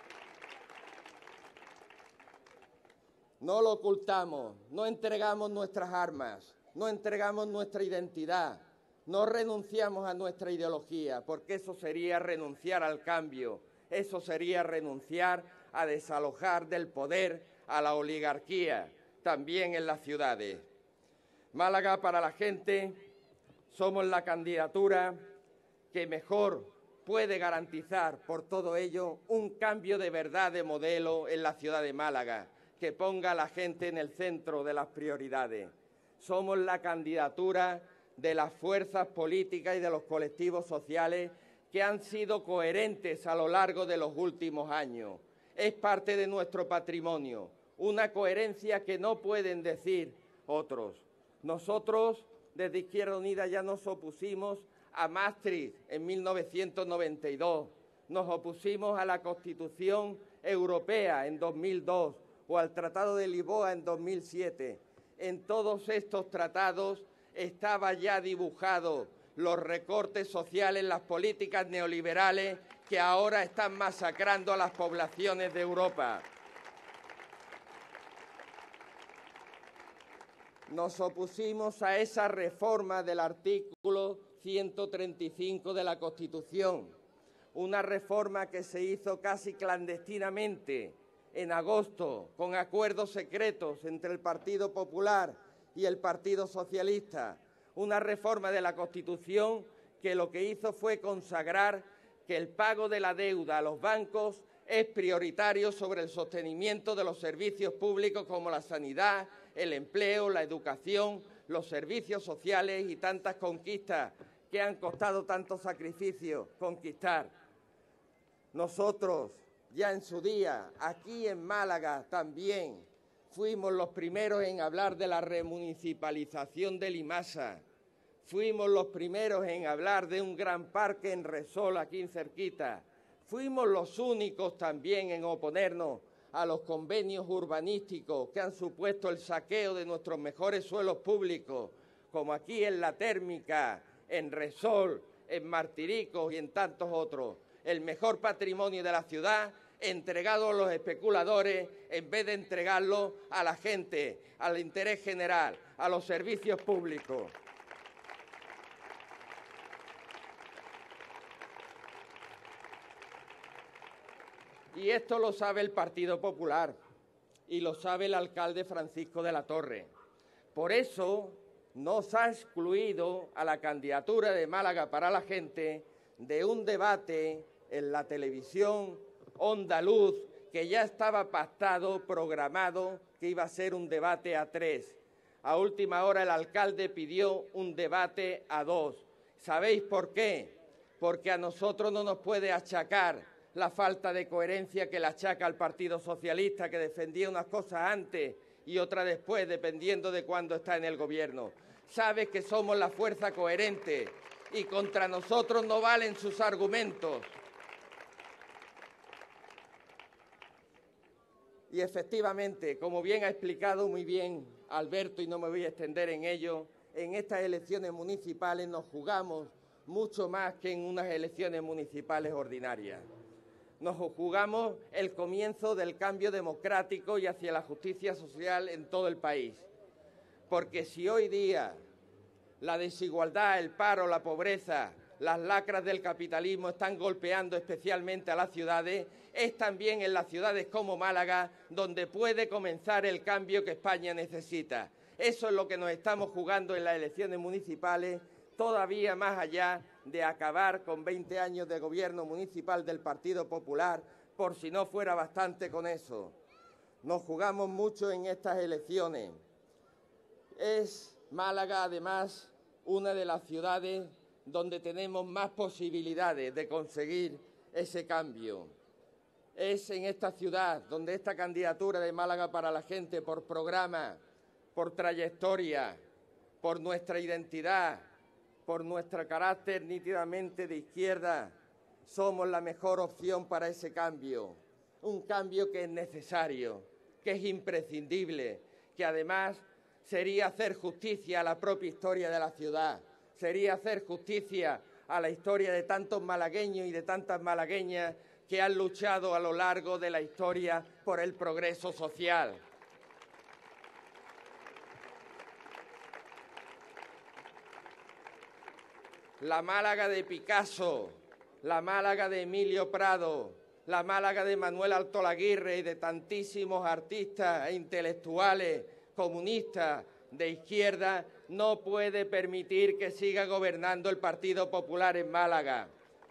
S15: No lo ocultamos, no entregamos nuestras armas, no entregamos nuestra identidad, no renunciamos a nuestra ideología, porque eso sería renunciar al cambio, eso sería renunciar a desalojar del poder a la oligarquía, también en las ciudades. Málaga para la gente, somos la candidatura que mejor puede garantizar por todo ello un cambio de verdad de modelo en la ciudad de Málaga, que ponga a la gente en el centro de las prioridades. Somos la candidatura de las fuerzas políticas y de los colectivos sociales que han sido coherentes a lo largo de los últimos años. Es parte de nuestro patrimonio, una coherencia que no pueden decir otros. Nosotros, desde Izquierda Unida, ya nos opusimos a Maastricht en mil novecientos noventa y dos, nos opusimos a la Constitución Europea en dos mil dos o al Tratado de Lisboa en dos mil siete. En todos estos tratados estaba ya dibujado los recortes sociales, las políticas neoliberales que ahora están masacrando a las poblaciones de Europa. Nos opusimos a esa reforma del artículo ciento treinta y cinco de la Constitución, una reforma que se hizo casi clandestinamente en agosto, con acuerdos secretos entre el Partido Popular y el Partido Socialista, una reforma de la Constitución que lo que hizo fue consagrar que el pago de la deuda a los bancos es prioritario sobre el sostenimiento de los servicios públicos como la sanidad, el empleo, la educación, los servicios sociales y tantas conquistas que han costado tanto sacrificio conquistar. Nosotros, ya en su día, aquí en Málaga también, fuimos los primeros en hablar de la remunicipalización del IMASA. Fuimos los primeros en hablar de un gran parque en Resol, aquí cerquita. Fuimos los únicos también en oponernos a los convenios urbanísticos que han supuesto el saqueo de nuestros mejores suelos públicos, como aquí en La Térmica, en Resol, en Martiricos y en tantos otros. El mejor patrimonio de la ciudad entregado a los especuladores en vez de entregarlo a la gente, al interés general, a los servicios públicos. Y esto lo sabe el Partido Popular y lo sabe el alcalde Francisco de la Torre. Por eso nos ha excluido a la candidatura de Málaga para la gente de un debate en la televisión Onda Luz que ya estaba pactado, programado, que iba a ser un debate a tres. A última hora el alcalde pidió un debate a dos. ¿Sabéis por qué? Porque a nosotros no nos puede achacar la falta de coherencia que le achaca al Partido Socialista, que defendía unas cosas antes y otra después, dependiendo de cuándo está en el gobierno. Sabes que somos la fuerza coherente y contra nosotros no valen sus argumentos. Y efectivamente, como bien ha explicado muy bien Alberto, y no me voy a extender en ello, en estas elecciones municipales nos jugamos mucho más que en unas elecciones municipales ordinarias. Nos jugamos el comienzo del cambio democrático y hacia la justicia social en todo el país. Porque si hoy día la desigualdad, el paro, la pobreza, las lacras del capitalismo están golpeando especialmente a las ciudades, es también en las ciudades como Málaga donde puede comenzar el cambio que España necesita. Eso es lo que nos estamos jugando en las elecciones municipales, todavía más allá de acabar con veinte años de gobierno municipal del Partido Popular, por si no fuera bastante con eso. Nos jugamos mucho en estas elecciones. Es Málaga, además, una de las ciudades donde tenemos más posibilidades de conseguir ese cambio. Es en esta ciudad donde esta candidatura de Málaga para la Gente, por programa, por trayectoria, por nuestra identidad, por nuestro carácter nítidamente de izquierda, somos la mejor opción para ese cambio. Un cambio que es necesario, que es imprescindible, que además sería hacer justicia a la propia historia de la ciudad, sería hacer justicia a la historia de tantos malagueños y de tantas malagueñas que han luchado a lo largo de la historia por el progreso social. La Málaga de Picasso, la Málaga de Emilio Prado, la Málaga de Manuel Altolaguirre y de tantísimos artistas e intelectuales comunistas de izquierda no puede permitir que siga gobernando el Partido Popular en Málaga.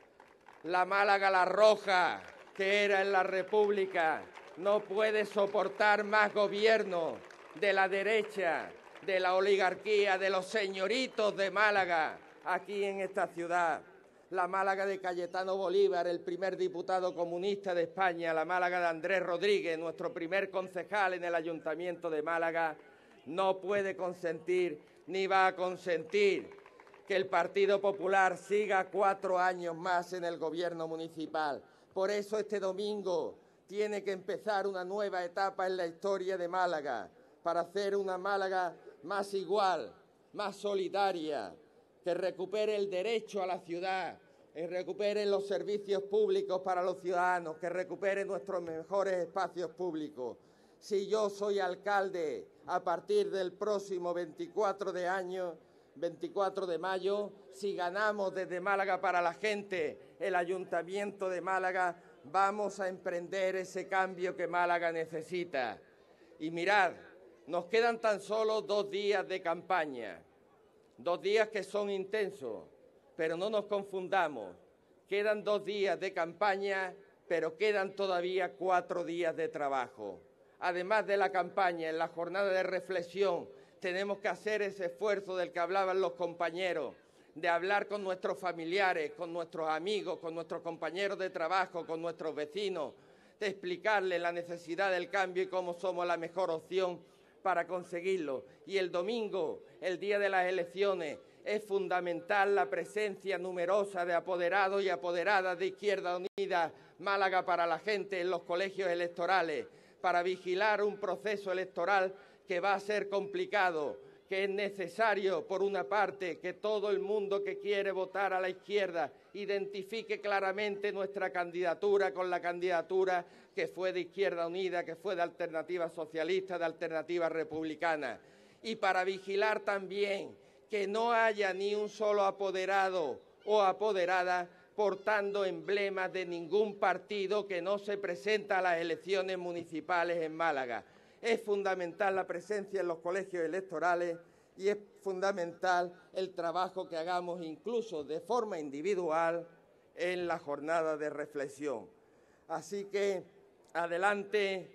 S15: La Málaga la Roja, que era en la República, no puede soportar más gobierno de la derecha, de la oligarquía, de los señoritos de Málaga, aquí en esta ciudad. La Málaga de Cayetano Bolívar, el primer diputado comunista de España, la Málaga de Andrés Rodríguez, nuestro primer concejal en el Ayuntamiento de Málaga, no puede consentir ni va a consentir que el Partido Popular siga cuatro años más en el gobierno municipal. Por eso este domingo tiene que empezar una nueva etapa en la historia de Málaga, para hacer una Málaga más igual, más solidaria, que recupere el derecho a la ciudad, que recupere los servicios públicos para los ciudadanos, que recupere nuestros mejores espacios públicos. Si yo soy alcalde a partir del próximo veinticuatro de año, veinticuatro de mayo, si ganamos desde Málaga para la Gente el Ayuntamiento de Málaga, vamos a emprender ese cambio que Málaga necesita. Y mirad, nos quedan tan solo dos días de campaña, dos días que son intensos, pero no nos confundamos. Quedan dos días de campaña, pero quedan todavía cuatro días de trabajo. Además de la campaña, en la jornada de reflexión, tenemos que hacer ese esfuerzo del que hablaban los compañeros, de hablar con nuestros familiares, con nuestros amigos, con nuestros compañeros de trabajo, con nuestros vecinos, de explicarles la necesidad del cambio y cómo somos la mejor opción para conseguirlo. Y el domingo, el día de las elecciones, es fundamental la presencia numerosa de apoderados y apoderadas de Izquierda Unida Málaga para la Gente en los colegios electorales, para vigilar un proceso electoral que va a ser complicado, que es necesario, por una parte, que todo el mundo que quiere votar a la izquierda identifique claramente nuestra candidatura con la candidatura que fue de Izquierda Unida, que fue de Alternativa Socialista, de Alternativa Republicana. Y para vigilar también que no haya ni un solo apoderado o apoderada portando emblemas de ningún partido que no se presenta a las elecciones municipales en Málaga. Es fundamental la presencia en los colegios electorales y es fundamental el trabajo que hagamos incluso de forma individual en la jornada de reflexión. Así que adelante,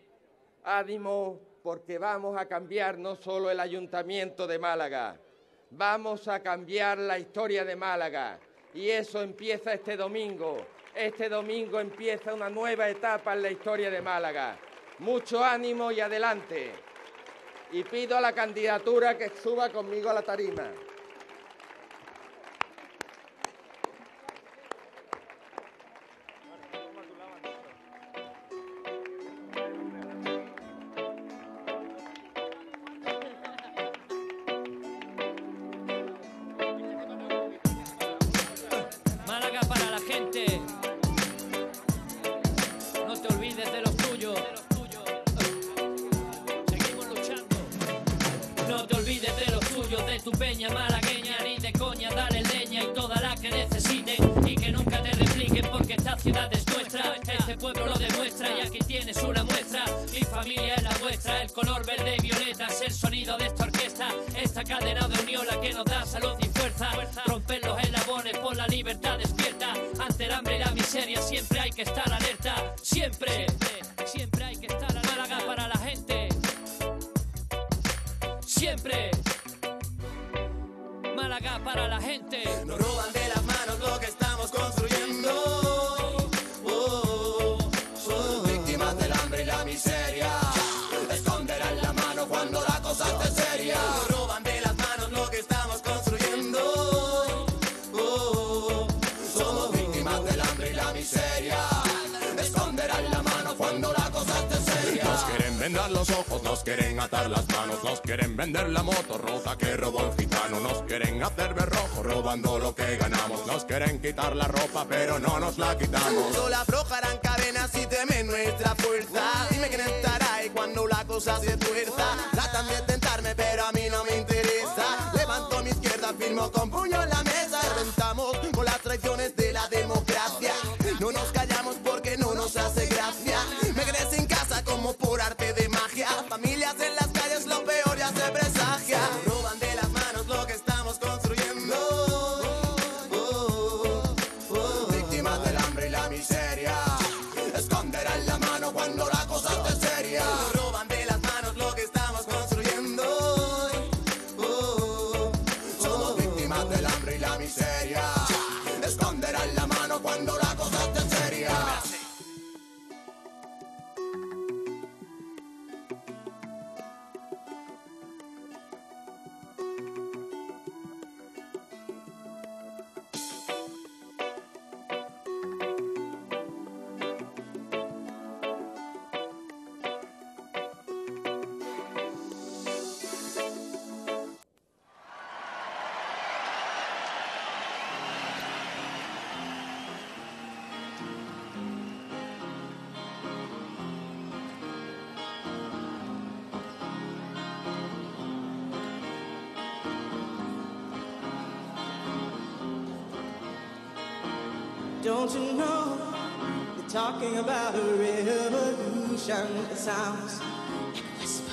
S15: ánimo, porque vamos a cambiar no solo el Ayuntamiento de Málaga, vamos a cambiar la historia de Málaga y eso empieza este domingo. Este domingo empieza una nueva etapa en la historia de Málaga. Mucho ánimo y adelante. y pido a la candidatura que suba conmigo a la tarima.
S16: Málaga para la gente. No te olvides de los tuyos. Seguimos luchando. No te olvides de los tuyos, de tu peña malagueña, ni de coña, dale leña y toda la que necesiten. Y que nunca te repliquen porque esta ciudad es nuestra. Este pueblo lo demuestra y aquí tienes una muestra. Mi familia es la vuestra, el color verde y violeta es el sonido de esta orquesta. Esta cadena de unión la que nos da salud y fuerza. Romper los eslabones por la libertad despierta. Ante el hambre y la miseria siempre hay que estar alerta. Siempre, siempre, siempre hay que estar alerta. Málaga para la gente. Siempre. Málaga para la gente.
S2: Nos roban de las manos lo que estamos construyendo. Oh, oh, oh. Víctimas del hambre y la miseria esconderán la mano cuando la cosa esté seria. Nos roban de las manos lo que estamos construyendo. Oh, oh, oh. Somos víctimas del hambre y la miseria esconderán la mano cuando la cosa esté seria.
S17: Nos quieren vendar los ojos, nos quieren atar las manos, nos quieren vender la moto rota que robó el gitano, nos quieren hacer ver rojo robando lo que ganamos, nos quieren quitar la ropa pero no nos la quitamos.
S2: Solo aflojarán cadenas y temen nuestra fuerza. Dime quién estará ahí cuando la cosa se tuerza. Tratan de tentarme pero a mí no me interesa. Levanto mi izquierda, firmo con puño en la mesa. Reventamos con las traiciones de la democracia. No nos callamos porque no nos hace gracia. Me quedé sin casa como por arte de magia. Familias en las calles, lo peor ya se presagia. Nos roban de las manos lo que estamos construyendo. Oh, oh, oh. Víctimas del hambre y la miseria esconderán la mano cuando la cosa esté seria. Nos roban de las manos lo que estamos construyendo. Oh, oh, oh. Somos víctimas del hambre y la miseria esconderán la mano cuando la cosa esté seria. Don't you know they're talking about a revolution? It sounds like a whisper.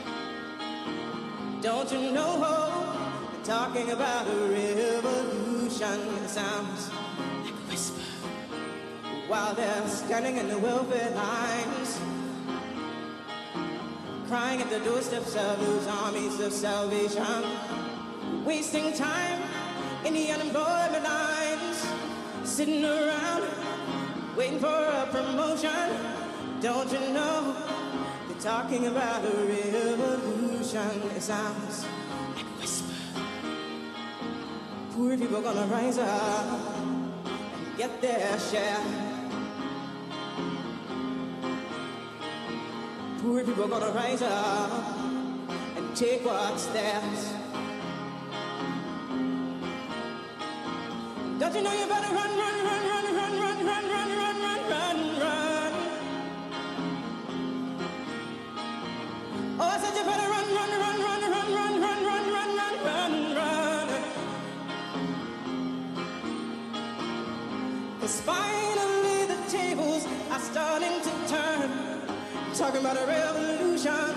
S2: Don't you know they're talking about a revolution? It sounds like a whisper. While they're standing in the welfare lines, crying at the doorsteps of those armies of salvation, wasting time in the unemployment lines, sitting around waiting for a promotion. Don't you know they're talking about a revolution? It sounds like a whisper. Poor people gonna rise up and get their share. Poor people gonna rise up and take what's theirs. Don't you know you better run, run, run, run, run, run, run, run, run, run, run, run. Oh, I said you better run, run, run, run, run, run, run, run, run, run, run, run. Cause finally the tables are starting to turn. Talking about a revolution.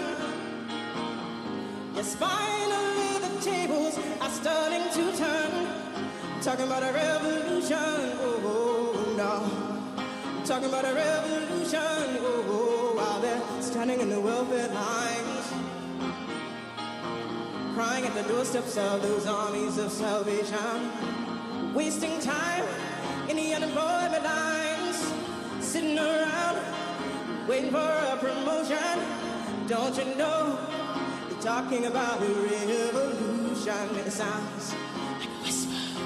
S2: Yes, finally the tables are starting to turn. Talking about a revolution, oh, oh, no. Talking about a revolution, oh, oh, while they're standing in the welfare lines, crying at the doorsteps of those armies of salvation, wasting time in the unemployment lines, sitting around waiting for a promotion. Don't you know they're talking about a revolution. It sounds like a whisper.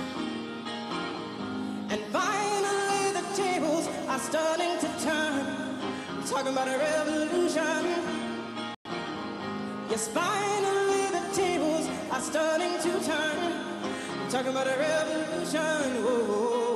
S2: And finally the tables are starting to turn. I'm talking about a revolution. Yes, finally the tables are starting to turn. I'm talking about a revolution. Whoa, whoa.